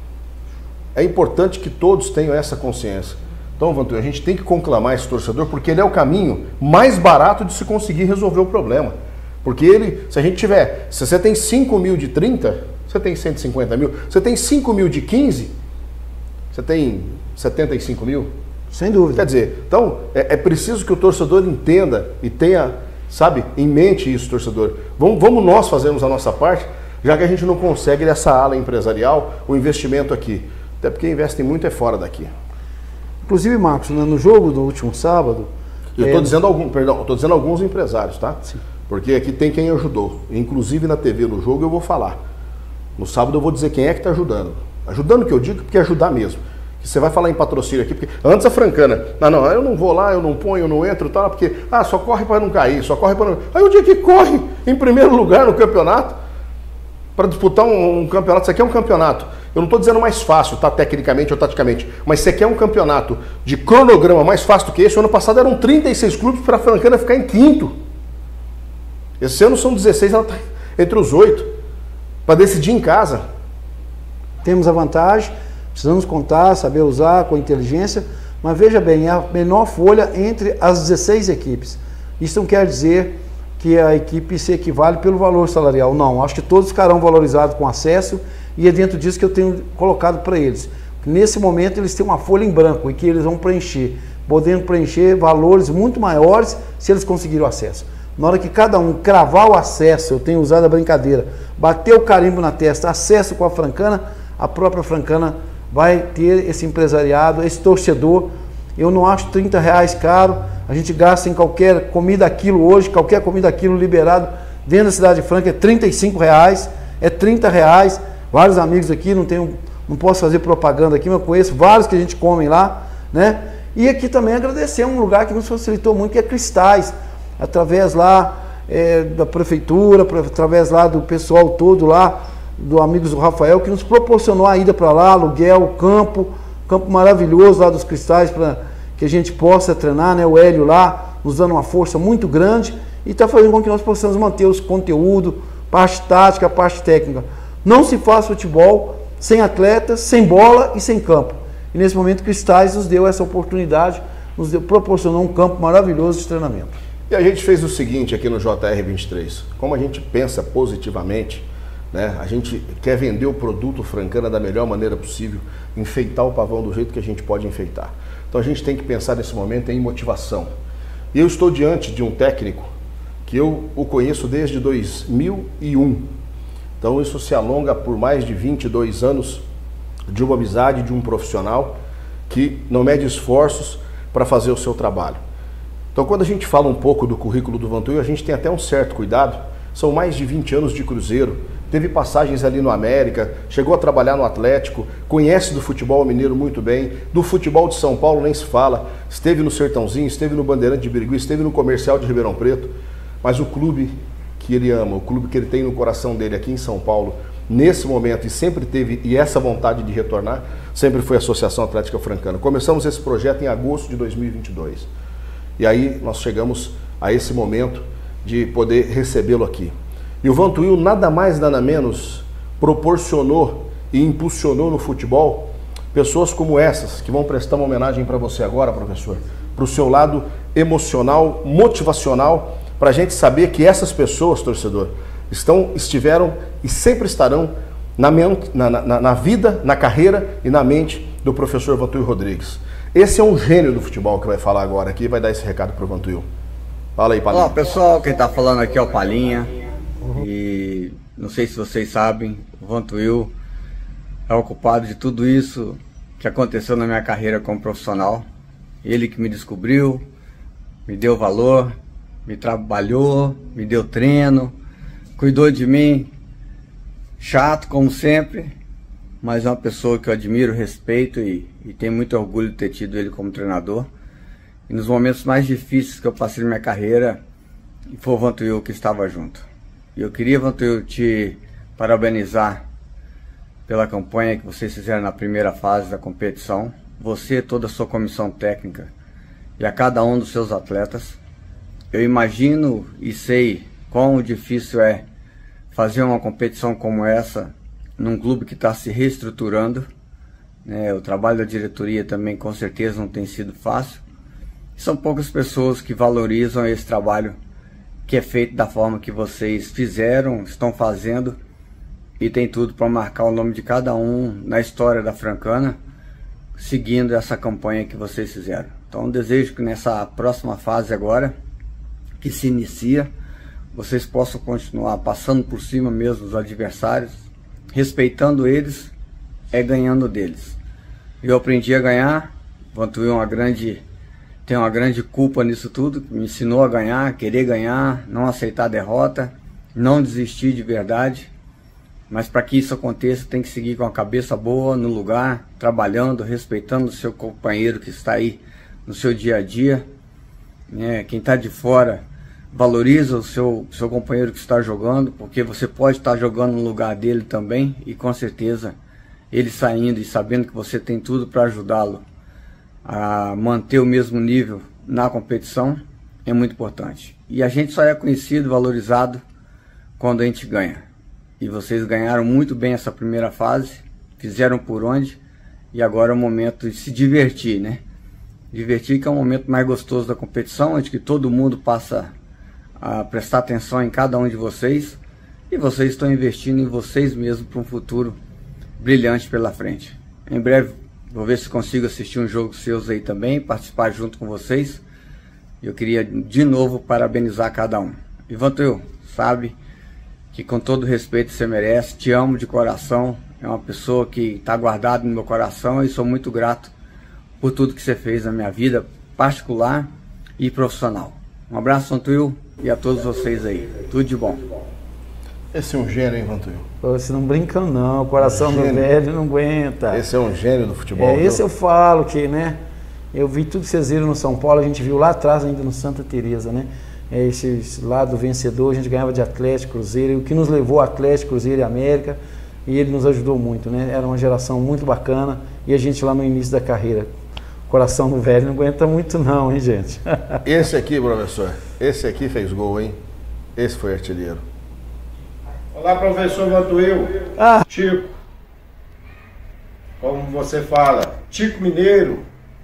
É importante que todos tenham essa consciência. Então, Vantuil, a gente tem que conclamar esse torcedor porque ele é o caminho mais barato de se conseguir resolver o problema. Porque ele, se a gente tiver, se você tem cinco mil de trinta, você tem cento e cinquenta mil. Você tem cinco mil de quinze, você tem setenta e cinco mil. Sem dúvida. Quer dizer, então, é, é preciso que o torcedor entenda e tenha, sabe, em mente isso, torcedor. Vamos, vamos nós fazermos a nossa parte, já que a gente não consegue nessa ala empresarial o investimento aqui. Até porque investem muito é fora daqui. Inclusive, Marcos, no jogo do último sábado... Eu estou é... dizendo, algum, perdão, estou dizendo alguns empresários, tá? Sim. Porque aqui tem quem ajudou. Inclusive na T V, no jogo, eu vou falar. No sábado eu vou dizer quem é que está ajudando. Ajudando que eu digo, porque é ajudar mesmo. Você vai falar em patrocínio aqui, porque antes a Francana, não, não, eu não vou lá, eu não ponho, eu não entro, tal, porque, ah, só corre para não cair, só corre para não... Aí o dia que corre em primeiro lugar no campeonato, para disputar um, um campeonato, isso aqui é um campeonato, eu não estou dizendo mais fácil, tá, tecnicamente ou taticamente, mas isso aqui é um campeonato de cronograma mais fácil do que esse. O ano passado eram trinta e seis clubes para a Francana ficar em quinto. Esse ano são dezesseis, ela está entre os oito, para decidir em casa. Temos a vantagem, precisamos contar, saber usar com inteligência, mas veja bem, é a menor folha entre as dezesseis equipes. Isso não quer dizer que a equipe se equivale pelo valor salarial, não. Acho que todos ficarão valorizados com acesso e é dentro disso que eu tenho colocado para eles. Nesse momento eles têm uma folha em branco e que eles vão preencher, podendo preencher valores muito maiores se eles conseguirem o acesso. Na hora que cada um cravar o acesso, eu tenho usado a brincadeira, bater o carimbo na testa, acesso com a Francana, a própria Francana vai ter esse empresariado, esse torcedor. Eu não acho trinta reais caro, a gente gasta em qualquer comida quilo hoje, qualquer comida quilo liberado dentro da Cidade Franca é trinta e cinco reais, é trinta reais, vários amigos aqui, não, tenho, não posso fazer propaganda aqui, mas eu conheço vários que a gente come lá, né? E aqui também agradecer um lugar que nos facilitou muito, que é Cristais, através lá é, da prefeitura, através lá do pessoal todo lá, do Amigos do Rafael, que nos proporcionou a ida para lá, aluguel, campo, campo maravilhoso lá dos Cristais, para que a gente possa treinar, né? O Hélio lá, nos dando uma força muito grande, e está fazendo com que nós possamos manter os conteúdos, parte tática, parte técnica. Não se faz futebol sem atletas, sem bola e sem campo. E nesse momento Cristais nos deu essa oportunidade, nos deu, proporcionou um campo maravilhoso de treinamento. E a gente fez o seguinte aqui no J R vinte e três, como a gente pensa positivamente, né? A gente quer vender o produto Francana da melhor maneira possível, enfeitar o pavão do jeito que a gente pode enfeitar. Então a gente tem que pensar nesse momento em motivação. E eu estou diante de um técnico que eu o conheço desde dois mil e um. Então isso se alonga por mais de vinte e dois anos de uma amizade, de um profissional que não mede esforços para fazer o seu trabalho. Então quando a gente fala um pouco do currículo do Vantuil, a gente tem até um certo cuidado. São mais de vinte anos de Cruzeiro, teve passagens ali no América, chegou a trabalhar no Atlético, conhece do futebol mineiro muito bem, do futebol de São Paulo nem se fala, esteve no Sertãozinho, esteve no Bandeirante de Birigui, esteve no Comercial de Ribeirão Preto, mas o clube que ele ama, o clube que ele tem no coração dele aqui em São Paulo, nesse momento, e sempre teve, e essa vontade de retornar, sempre foi a Associação Atlética Francana. Começamos esse projeto em agosto de dois mil e vinte e dois, e aí nós chegamos a esse momento de poder recebê-lo aqui. E o Vantuil nada mais, nada menos proporcionou e impulsionou no futebol pessoas como essas, que vão prestar uma homenagem para você agora, professor, para o seu lado emocional, motivacional, para a gente saber que essas pessoas, torcedor, estão, estiveram e sempre estarão na, na, na, na vida, na carreira e na mente do professor Vantuil Rodrigues. Esse é um gênio do futebol que vai falar agora aqui e vai dar esse recado para o Vantuil. Fala aí, Palinha. Olá, pessoal, quem está falando aqui é o Palinha. E não sei se vocês sabem, o Vantuil é o culpado de tudo isso que aconteceu na minha carreira como profissional. Ele que me descobriu, me deu valor, me trabalhou, me deu treino, cuidou de mim, chato como sempre, mas é uma pessoa que eu admiro, respeito e, e tenho muito orgulho de ter tido ele como treinador. E nos momentos mais difíceis que eu passei na minha carreira, foi o Vantuil que estava junto. E eu queria, Vantuil, te parabenizar pela campanha que vocês fizeram na primeira fase da competição. Você, toda a sua comissão técnica e a cada um dos seus atletas. Eu imagino e sei quão difícil é fazer uma competição como essa num clube que está se reestruturando, né? O trabalho da diretoria também com certeza não tem sido fácil. São poucas pessoas que valorizam esse trabalho que é feito da forma que vocês fizeram, estão fazendo, e tem tudo para marcar o nome de cada um na história da Francana, seguindo essa campanha que vocês fizeram. Então desejo que nessa próxima fase agora, que se inicia, vocês possam continuar passando por cima mesmo dos adversários, respeitando eles, é ganhando deles. Eu aprendi a ganhar, Vantuil é uma grande... tem uma grande culpa nisso tudo, me ensinou a ganhar, querer ganhar, não aceitar a derrota, não desistir de verdade. Mas para que isso aconteça, tem que seguir com a cabeça boa no lugar, trabalhando, respeitando o seu companheiro que está aí no seu dia a dia. Né? Quem está de fora, valoriza o seu, seu companheiro que está jogando, porque você pode estar jogando no lugar dele também, e com certeza ele saindo e sabendo que você tem tudo para ajudá-lo a manter o mesmo nível na competição é muito importante. E a gente só é conhecido, valorizado quando a gente ganha. E vocês ganharam muito bem essa primeira fase, fizeram por onde, e agora é o momento de se divertir, né? Divertir, que é o momento mais gostoso da competição, onde que todo mundo passa a prestar atenção em cada um de vocês, e vocês estão investindo em vocês mesmos para um futuro brilhante pela frente. Em breve vou ver se consigo assistir um jogo seus aí também, participar junto com vocês. Eu queria de novo parabenizar cada um. E Vantuil, sabe que com todo respeito você merece, te amo de coração, é uma pessoa que está guardada no meu coração, e sou muito grato por tudo que você fez na minha vida particular e profissional. Um abraço, Vantuil, e a todos vocês aí. Tudo de bom. Esse é um gênio, hein, Vantuil? Você não brinca não, o coração um do velho não aguenta. Esse é um gênio do futebol. É, esse eu falo que, né, eu vi tudo que vocês viram no São Paulo, a gente viu lá atrás ainda no Santa Teresa, né? Esse, esse lado vencedor, a gente ganhava de Atlético, Cruzeiro, e o que nos levou Atlético, Cruzeiro e América, e ele nos ajudou muito, né? Era uma geração muito bacana, e a gente lá no início da carreira. O coração do velho não aguenta muito não, hein, gente? Esse aqui, professor, esse aqui fez gol, hein? Esse foi artilheiro. Olá, professor Vantuil. Ah. Chico. Como você fala, Chico Mineiro.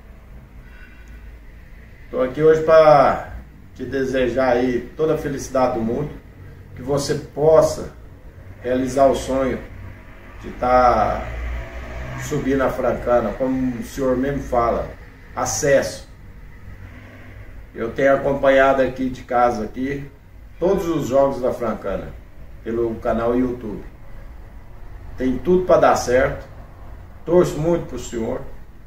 Estou aqui hoje para te desejar aí toda a felicidade do mundo, que você possa realizar o sonho de estar tá subindo a Francana, como o senhor mesmo fala, acesso. Eu tenho acompanhado aqui de casa aqui todos os jogos da Francana pelo canal YouTube. Tem tudo para dar certo. Torço muito para o senhor.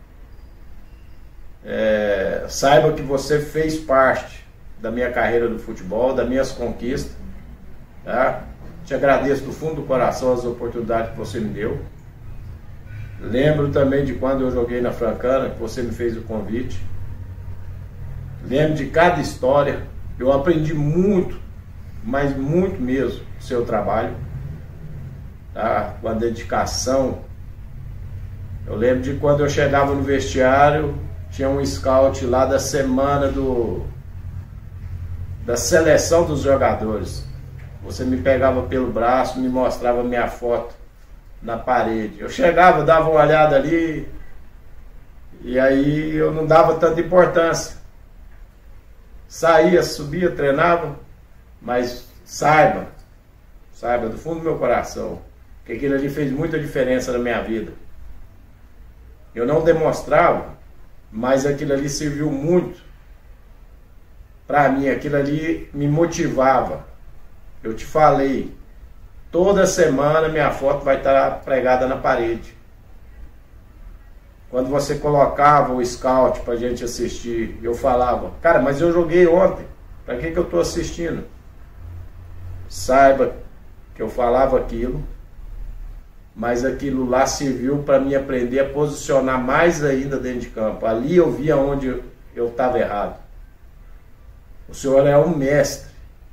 É, saiba que você fez parte da minha carreira do futebol, das minhas conquistas, tá? Te agradeço do fundo do coração as oportunidades que você me deu. Lembro também de quando eu joguei na Francana, que você me fez o convite. Lembro de cada história. Eu aprendi muito, mas muito mesmo, do seu trabalho, tá? Com a dedicação. Eu lembro de quando eu chegava no vestiário, tinha um scout lá da semana do da seleção dos jogadores. Você me pegava pelo braço, me mostrava minha foto na parede. Eu chegava, dava uma olhada ali, e aí eu não dava tanta importância. Saía, subia, treinava, mas saiba, saiba do fundo do meu coração, que aquilo ali fez muita diferença na minha vida. Eu não demonstrava, mas aquilo ali serviu muito para mim, aquilo ali me motivava. Eu te falei, toda semana minha foto vai estar pregada na parede. Quando você colocava o scout para a gente assistir, eu falava, cara, mas eu joguei ontem, para que, que eu estou assistindo? Saiba que eu falava aquilo, mas aquilo lá serviu para mim aprender a posicionar mais ainda dentro de campo. Ali eu via onde eu estava errado. O senhor é um mestre.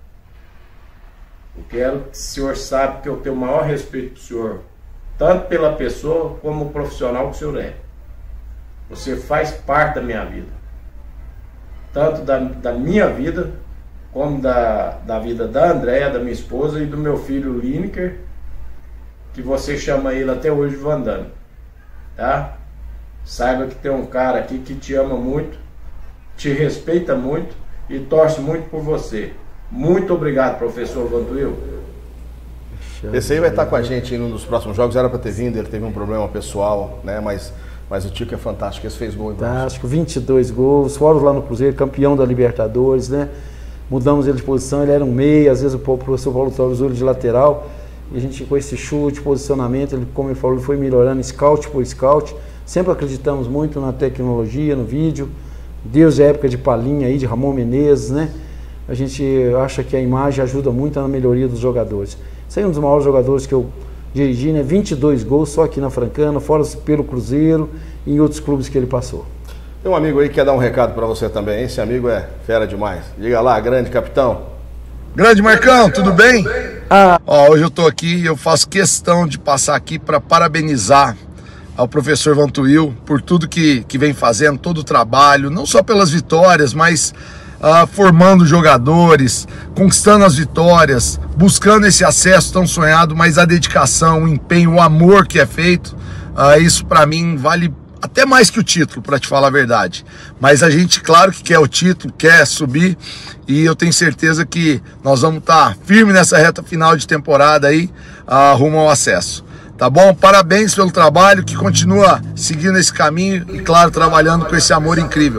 Eu quero que o senhor saiba que eu tenho o maior respeito para o senhor, tanto pela pessoa como o profissional que o senhor é. Você faz parte da minha vida, tanto da, da minha vida, como da, da vida da Andréia, da minha esposa, e do meu filho Lineker, que você chama ele até hoje de Vandana, tá? Saiba que tem um cara aqui que te ama muito, te respeita muito e torce muito por você. Muito obrigado, professor Vantuil. Esse aí vai estar com a gente em um dos próximos jogos. Era para ter vindo, ele teve um problema pessoal, né? Mas, mas o Tico é fantástico, esse fez gol. Fantástico, vinte e dois gols, fora lá no Cruzeiro, campeão da Libertadores, né? Mudamos ele de posição, ele era um meia, às vezes o professor Paulo Torres usou ele de lateral, e a gente com esse chute, posicionamento, ele, como ele falou, ele foi melhorando scout por scout. Sempre acreditamos muito na tecnologia, no vídeo, desde a época de Palinha aí, de Ramon Menezes, né? A gente acha que a imagem ajuda muito na melhoria dos jogadores. Esse é um dos maiores jogadores que eu dirigir, né? vinte e dois gols só aqui na Francana, fora pelo Cruzeiro e em outros clubes que ele passou. Tem um amigo aí que quer dar um recado para você também. Esse amigo é fera demais. Diga lá, grande capitão. Grande Marcão, tudo bem? Ah. Ó, hoje eu tô aqui e eu faço questão de passar aqui para parabenizar ao professor Vantuil por tudo que, que vem fazendo, todo o trabalho, não só pelas vitórias, mas uh, formando jogadores, conquistando as vitórias, buscando esse acesso tão sonhado, mas a dedicação, o empenho, o amor que é feito, uh, isso para mim vale até mais que o título, para te falar a verdade. Mas a gente, claro que quer o título, quer subir, e eu tenho certeza que nós vamos estar tá firme nessa reta final de temporada aí, uh, rumo ao acesso. Tá bom? Parabéns pelo trabalho, que continua seguindo esse caminho e, claro, trabalhando com esse amor incrível.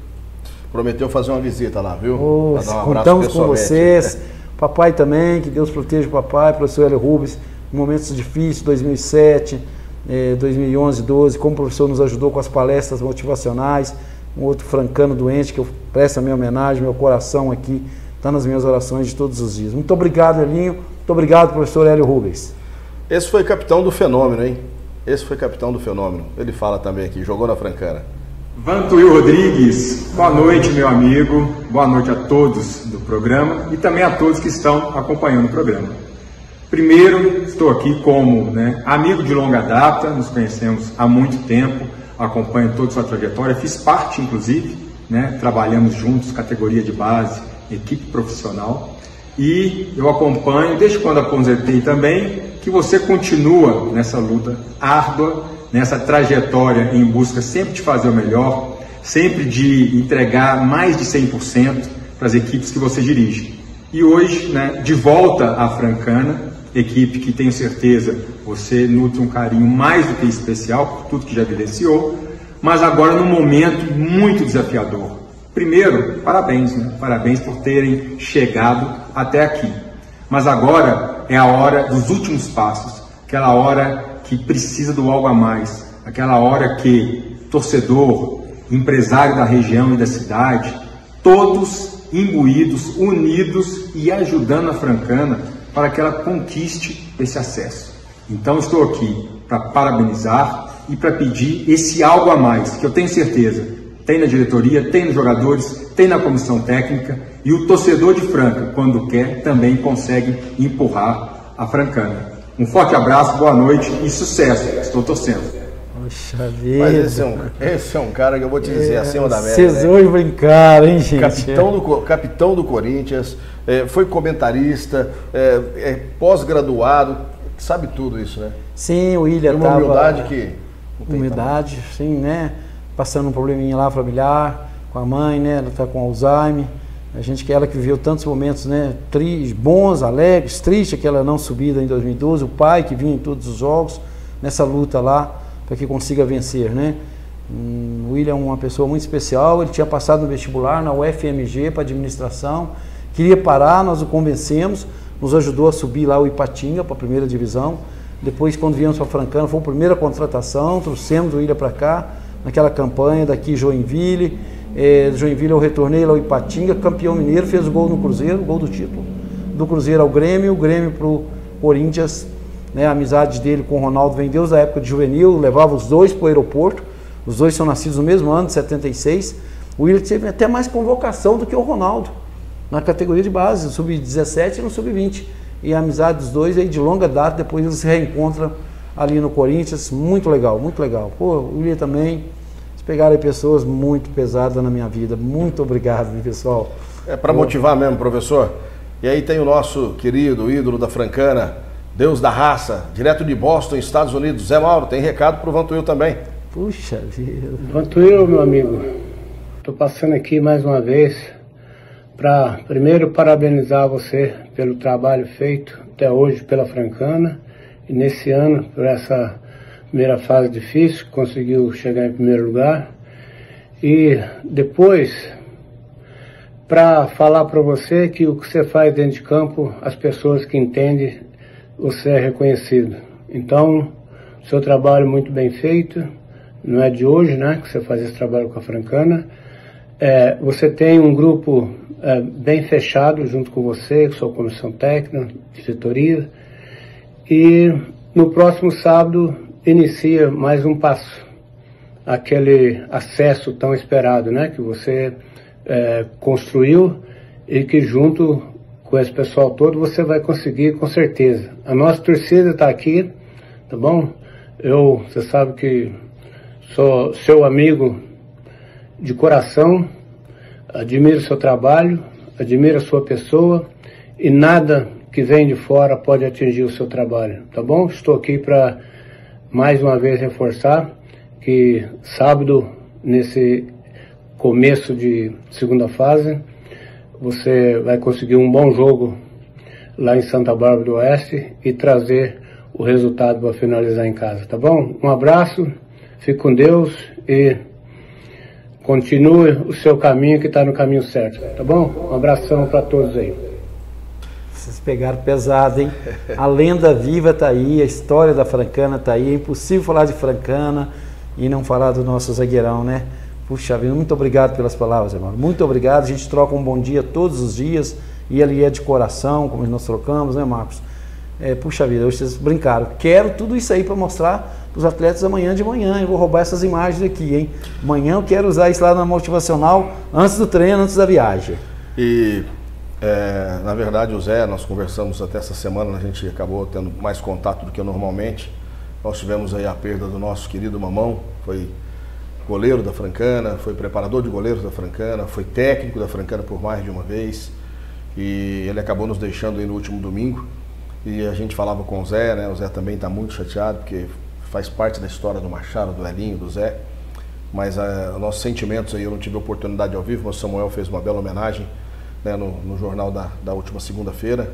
Prometeu fazer uma visita lá, viu? Oh, um contamos com vocês. Papai também, que Deus proteja o papai, professor Hélio Rubens, em momentos difíceis, dois mil e sete, eh, dois mil e onze, doze, como o professor nos ajudou com as palestras motivacionais, um outro francano doente, que eu presto a minha homenagem, meu coração aqui, está nas minhas orações de todos os dias. Muito obrigado, Elinho. Muito obrigado, professor Hélio Rubens. Esse foi capitão do fenômeno, hein? Esse foi capitão do fenômeno. Ele fala também aqui, jogou na Francana. Vantuil Rodrigues, boa noite, meu amigo. Boa noite a todos do programa e também a todos que estão acompanhando o programa. Primeiro, estou aqui como né, amigo de longa data, nos conhecemos há muito tempo, acompanho toda a sua trajetória, fiz parte, inclusive, né, trabalhamos juntos, categoria de base, equipe profissional, e eu acompanho, desde quando aposentei também, que você continua nessa luta árdua, nessa trajetória em busca sempre de fazer o melhor, sempre de entregar mais de cem por cento para as equipes que você dirige. E hoje, né, de volta à Francana, equipe que tenho certeza você nutre um carinho mais do que especial por tudo que já vivenciou, mas agora num momento muito desafiador. Primeiro, parabéns, né? Parabéns por terem chegado até aqui. Mas agora é a hora dos últimos passos, aquela hora que precisa do algo a mais, aquela hora que torcedor, empresário da região e da cidade, todos imbuídos, unidos e ajudando a Francana para que ela conquiste esse acesso. Então estou aqui para parabenizar e para pedir esse algo a mais, que eu tenho certeza tem na diretoria, tem nos jogadores, tem na comissão técnica, e o torcedor de Franca, quando quer, também consegue empurrar a Francana. Um forte abraço, boa noite e sucesso. Estou torcendo. Poxa vida. Mas esse é, um, esse é um cara que eu vou te dizer, é, acima da média. Vocês hoje brincaram, hein, gente? Capitão do, capitão do Corinthians, é, foi comentarista, é, é, pós-graduado, sabe tudo isso, né? Sim, o William Tem uma tava, humildade que... Humildade, sim, né? Passando um probleminha lá familiar, com a mãe, né? Ela está com Alzheimer. A gente que ela que viveu tantos momentos, né? Tristes, bons, alegres, triste aquela não subida em dois mil e doze, o pai que vinha em todos os jogos, nessa luta lá, para que consiga vencer, né? Hum, o William é uma pessoa muito especial, ele tinha passado no vestibular na U F M G para administração, queria parar, nós o convencemos, nos ajudou a subir lá o Ipatinga para a primeira divisão. Depois, quando viemos para Francana, foi a primeira contratação, trouxemos o William para cá, naquela campanha daqui Joinville, é, Joinville eu retornei lá ao Ipatinga, campeão mineiro, fez o gol no Cruzeiro, gol do título, do Cruzeiro ao Grêmio, o Grêmio para o Corinthians, né, a amizade dele com o Ronaldo vem desde a época de juvenil, levava os dois para o aeroporto, os dois são nascidos no mesmo ano, de setenta e seis, o William teve até mais convocação do que o Ronaldo, na categoria de base, sub dezessete e no sub vinte, e a amizade dos dois aí de longa data, depois eles se reencontram ali no Corinthians, muito legal, muito legal. Pô, o William também, eles pegaram aí pessoas muito pesadas na minha vida, muito obrigado, pessoal. É para motivar mesmo, professor. E aí tem o nosso querido ídolo da Francana, Deus da raça, direto de Boston, Estados Unidos, Zé Mauro, tem recado para o Vantuil também. Puxa vida. Vantuil, meu amigo, estou passando aqui mais uma vez para primeiro parabenizar você pelo trabalho feito até hoje pela Francana, e nesse ano, por essa primeira fase difícil, conseguiu chegar em primeiro lugar. E depois, para falar para você que o que você faz dentro de campo, as pessoas que entendem, você é reconhecido. Então, seu trabalho muito bem feito, não é de hoje, né, que você faz esse trabalho com a Francana. É, você tem um grupo é, bem fechado junto com você, com sua comissão técnica, diretoria, e no próximo sábado inicia mais um passo, aquele acesso tão esperado, né, que você é, construiu e que junto com esse pessoal todo você vai conseguir com certeza. A nossa torcida está aqui, tá bom? Eu, você sabe que sou seu amigo de coração, admiro seu trabalho, admiro a sua pessoa e nada que vem de fora pode atingir o seu trabalho, tá bom? Estou aqui para mais uma vez reforçar que sábado, nesse começo de segunda fase, você vai conseguir um bom jogo lá em Santa Bárbara do Oeste e trazer o resultado para finalizar em casa, tá bom? Um abraço, fique com Deus e continue o seu caminho que está no caminho certo, tá bom? Um abração para todos aí. Vocês pegaram pesado, hein? A lenda viva está aí, a história da Francana está aí, é impossível falar de Francana e não falar do nosso zagueirão, né? Puxa vida, muito obrigado pelas palavras, irmão. Muito obrigado, a gente troca um bom dia todos os dias e ele é de coração, como nós trocamos, né, Marcos? É, puxa vida, hoje vocês brincaram. Quero tudo isso aí para mostrar para os atletas amanhã de manhã. Eu vou roubar essas imagens aqui, hein? Amanhã eu quero usar isso lá na motivacional, antes do treino, antes da viagem. E, é, na verdade, o Zé, nós conversamos até essa semana, a gente acabou tendo mais contato do que normalmente. Nós tivemos aí a perda do nosso querido Mamão, foi goleiro da Francana, foi preparador de goleiros da Francana, foi técnico da Francana por mais de uma vez. E ele acabou nos deixando aí no último domingo. E a gente falava com o Zé, né? O Zé também está muito chateado, porque faz parte da história do Machado, do Elinho, do Zé. Mas os nossos sentimentos aí, eu não tive a oportunidade ao vivo, mas o Samuel fez uma bela homenagem, né, no, no jornal da, da última segunda-feira.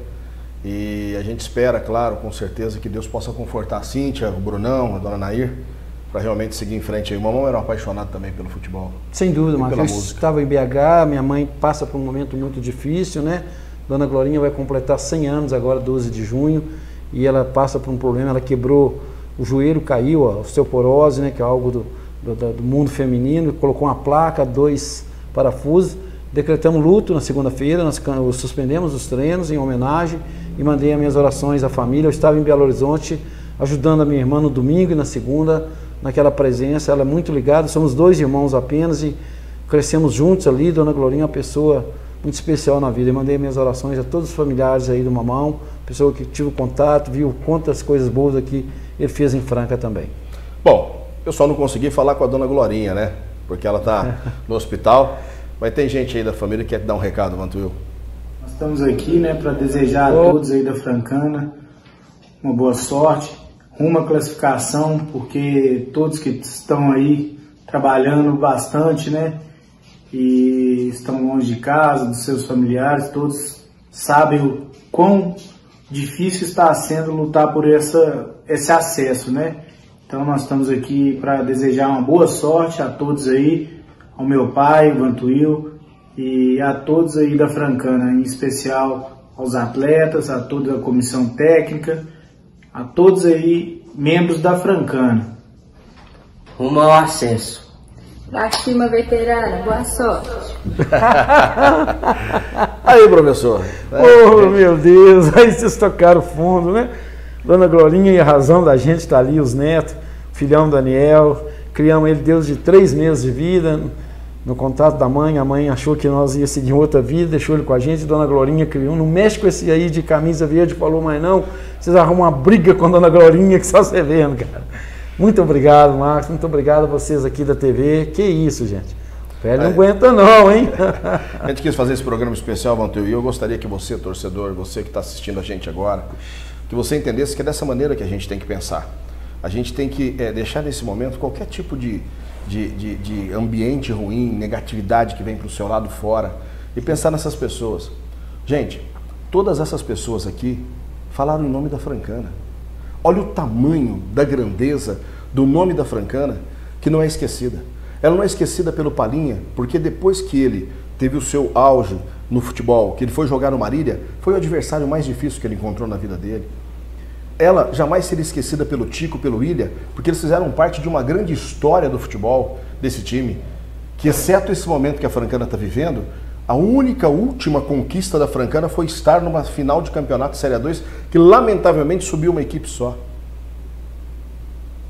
E a gente espera, claro, com certeza, que Deus possa confortar a Cíntia, o Brunão, a dona Nair, para realmente seguir em frente aí. O mamão era um apaixonado também pelo futebol. Sem dúvida, Marcos. Eu estava em B H, minha mãe passa por um momento muito difícil, né? Dona Glorinha vai completar cem anos agora, doze de junho, e ela passa por um problema, ela quebrou o joelho, caiu, ó, osteoporose, né, que é algo do, do, do mundo feminino, colocou uma placa, dois parafusos, decretamos luto na segunda-feira, nós suspendemos os treinos em homenagem e mandei as minhas orações à família. Eu estava em Belo Horizonte ajudando a minha irmã no domingo e na segunda, naquela presença, ela é muito ligada, somos dois irmãos apenas e crescemos juntos ali. Dona Glorinha é uma pessoa muito especial na vida. Eu mandei minhas orações a todos os familiares aí do Mamão, pessoa que tive contato, viu quantas coisas boas aqui ele fez em Franca também. Bom, eu só não consegui falar com a Dona Glorinha, né? Porque ela está no hospital, mas tem gente aí da família que quer te dar um recado, Vantuil. Nós estamos aqui, né, para desejar a todos aí da Francana uma boa sorte, uma classificação, porque todos que estão aí trabalhando bastante, né, e estão longe de casa, dos seus familiares, todos sabem o quão difícil está sendo lutar por essa, esse acesso, né? Então nós estamos aqui para desejar uma boa sorte a todos aí, ao meu pai, Vantuil, e a todos aí da Francana, em especial aos atletas, a toda a comissão técnica, a todos aí, membros da Francana. Rumo ao acesso. Pra cima, veterana, boa sorte. Aí, professor. Oh, meu Deus, aí vocês tocaram fundo, né? Dona Glorinha e a razão da gente está ali, os netos, filhão Daniel, criamos ele desde três meses de vida, no contato da mãe, a mãe achou que nós ia seguir outra vida, deixou ele com a gente, Dona Glorinha criou, não mexe com esse aí de camisa verde, falou, mas não, vocês arrumam uma briga com a Dona Glorinha que só você vendo, cara. Muito obrigado, Marcos, muito obrigado a vocês aqui da T V, que isso, gente. O velho não é. aguenta não, hein? A gente quis fazer esse programa especial, Vantuil, e eu gostaria que você, torcedor, você que está assistindo a gente agora, que você entendesse que é dessa maneira que a gente tem que pensar. A gente tem que é, deixar nesse momento qualquer tipo de, de, de, de ambiente ruim, negatividade que vem para o seu lado fora e pensar nessas pessoas. Gente, todas essas pessoas aqui falaram em nome da Francana. Olha o tamanho da grandeza do nome da Francana, que não é esquecida. Ela não é esquecida pelo Palinha, porque depois que ele teve o seu auge no futebol, que ele foi jogar no Marília, foi o adversário mais difícil que ele encontrou na vida dele. Ela jamais seria esquecida pelo Tico, pelo Ilha, porque eles fizeram parte de uma grande história do futebol desse time, que exceto esse momento que a Francana está vivendo, a única última conquista da Francana foi estar numa final de campeonato Série A dois, que lamentavelmente subiu uma equipe só.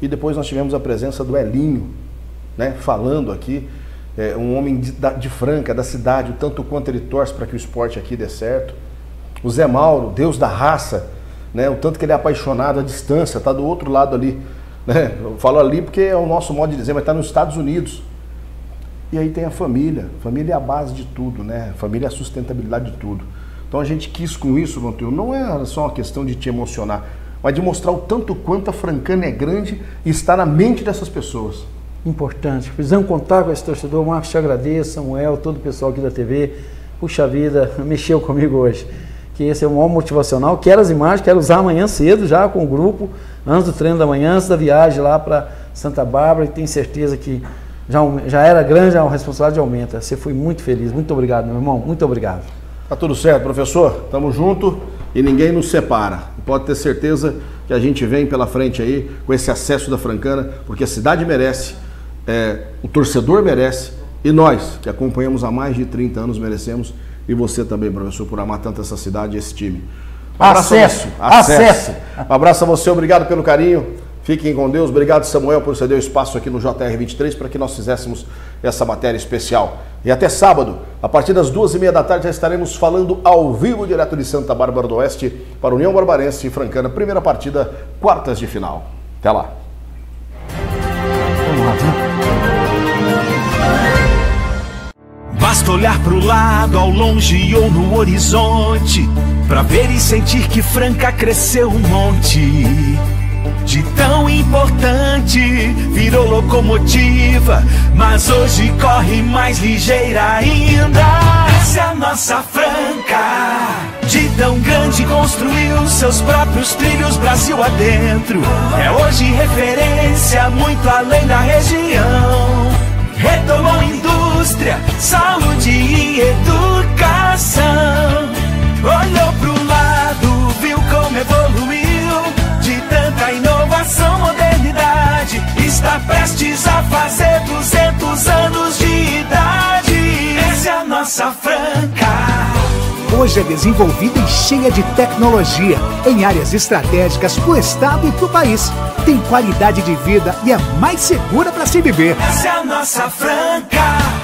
E depois nós tivemos a presença do Elinho, né, falando aqui, é, um homem de, de Franca, da cidade, o tanto quanto ele torce para que o esporte aqui dê certo. O Zé Mauro, Deus da raça, né, o tanto que ele é apaixonado à distância, está do outro lado ali. Né? Eu falo ali porque é o nosso modo de dizer, mas está nos Estados Unidos. E aí tem a família. Família é a base de tudo, né? Família é a sustentabilidade de tudo. Então a gente quis com isso, Vantuil, não é só uma questão de te emocionar, mas de mostrar o tanto quanto a Francana é grande e está na mente dessas pessoas. Importante. Precisamos contar com esse torcedor. Marcos, te agradeço, Samuel, todo o pessoal aqui da T V. Puxa vida, mexeu comigo hoje. Que esse é o maior motivacional. Quero as imagens, quero usar amanhã cedo já com o grupo, antes do treino da manhã, antes da viagem lá para Santa Bárbara, e tenho certeza que já, já era grande, a responsabilidade aumenta. Você foi muito feliz. Muito obrigado, meu irmão. Muito obrigado. Tá tudo certo, professor. Tamo junto e ninguém nos separa. Pode ter certeza que a gente vem pela frente aí com esse acesso da Francana, porque a cidade merece, é, o torcedor merece e nós, que acompanhamos há mais de trinta anos, merecemos. E você também, professor, por amar tanto essa cidade e esse time. Um acesso, acesso, acesso. Um abraço a você, obrigado pelo carinho. Fiquem com Deus. Obrigado, Samuel, por ceder o espaço aqui no J R vinte e três para que nós fizéssemos essa matéria especial. E até sábado, a partir das duas e meia da tarde, já estaremos falando ao vivo, direto de Santa Bárbara do Oeste, para União Barbarense e Francana. Primeira partida, quartas de final. Até lá. Vamos lá. Basta olhar pro lado, ao longe ou no horizonte, pra ver e sentir que Franca cresceu um monte. De tão importante, virou locomotiva, mas hoje corre mais ligeira ainda. Essa é a nossa Franca. De tão grande construiu seus próprios trilhos Brasil adentro. É hoje referência muito além da região. Retomou indústria, saúde e educação. Olhou pro lado, viu como evoluiu. De tanta inovação, modernidade, está prestes a fazer duzentos anos de idade. Essa é a nossa Franca. Hoje é desenvolvida e cheia de tecnologia, em áreas estratégicas para o estado e para o país. Tem qualidade de vida e é mais segura para se viver. Essa é a nossa Franca.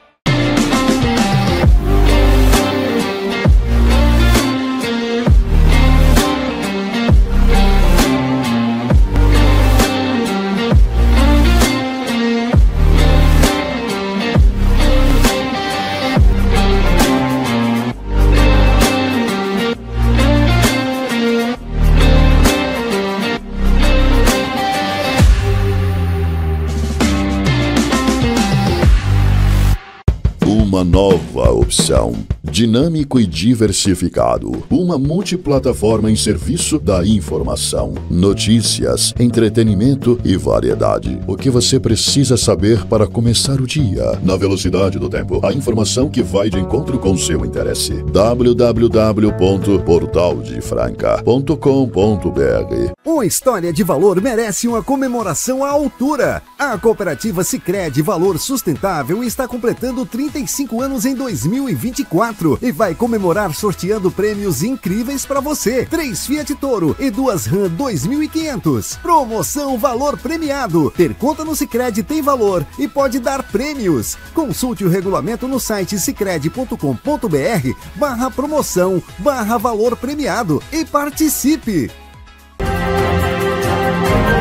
Uma nova opção. Dinâmico e diversificado. Uma multiplataforma em serviço da informação, notícias, entretenimento e variedade. O que você precisa saber para começar o dia. Na velocidade do tempo. A informação que vai de encontro com seu interesse. w w w ponto portal de franca ponto com ponto b r. Uma história de valor merece uma comemoração à altura. A cooperativa Sicredi Valor Sustentável está completando trinta e cinco anos em dois mil e vinte e quatro e vai comemorar sorteando prêmios incríveis para você. Três Fiat Toro e duas RAM dois mil e quinhentos. Promoção Valor Premiado. Ter conta no Sicredi tem valor e pode dar prêmios. Consulte o regulamento no site sicredi ponto com ponto b r barra promoção barra valor premiado e participe.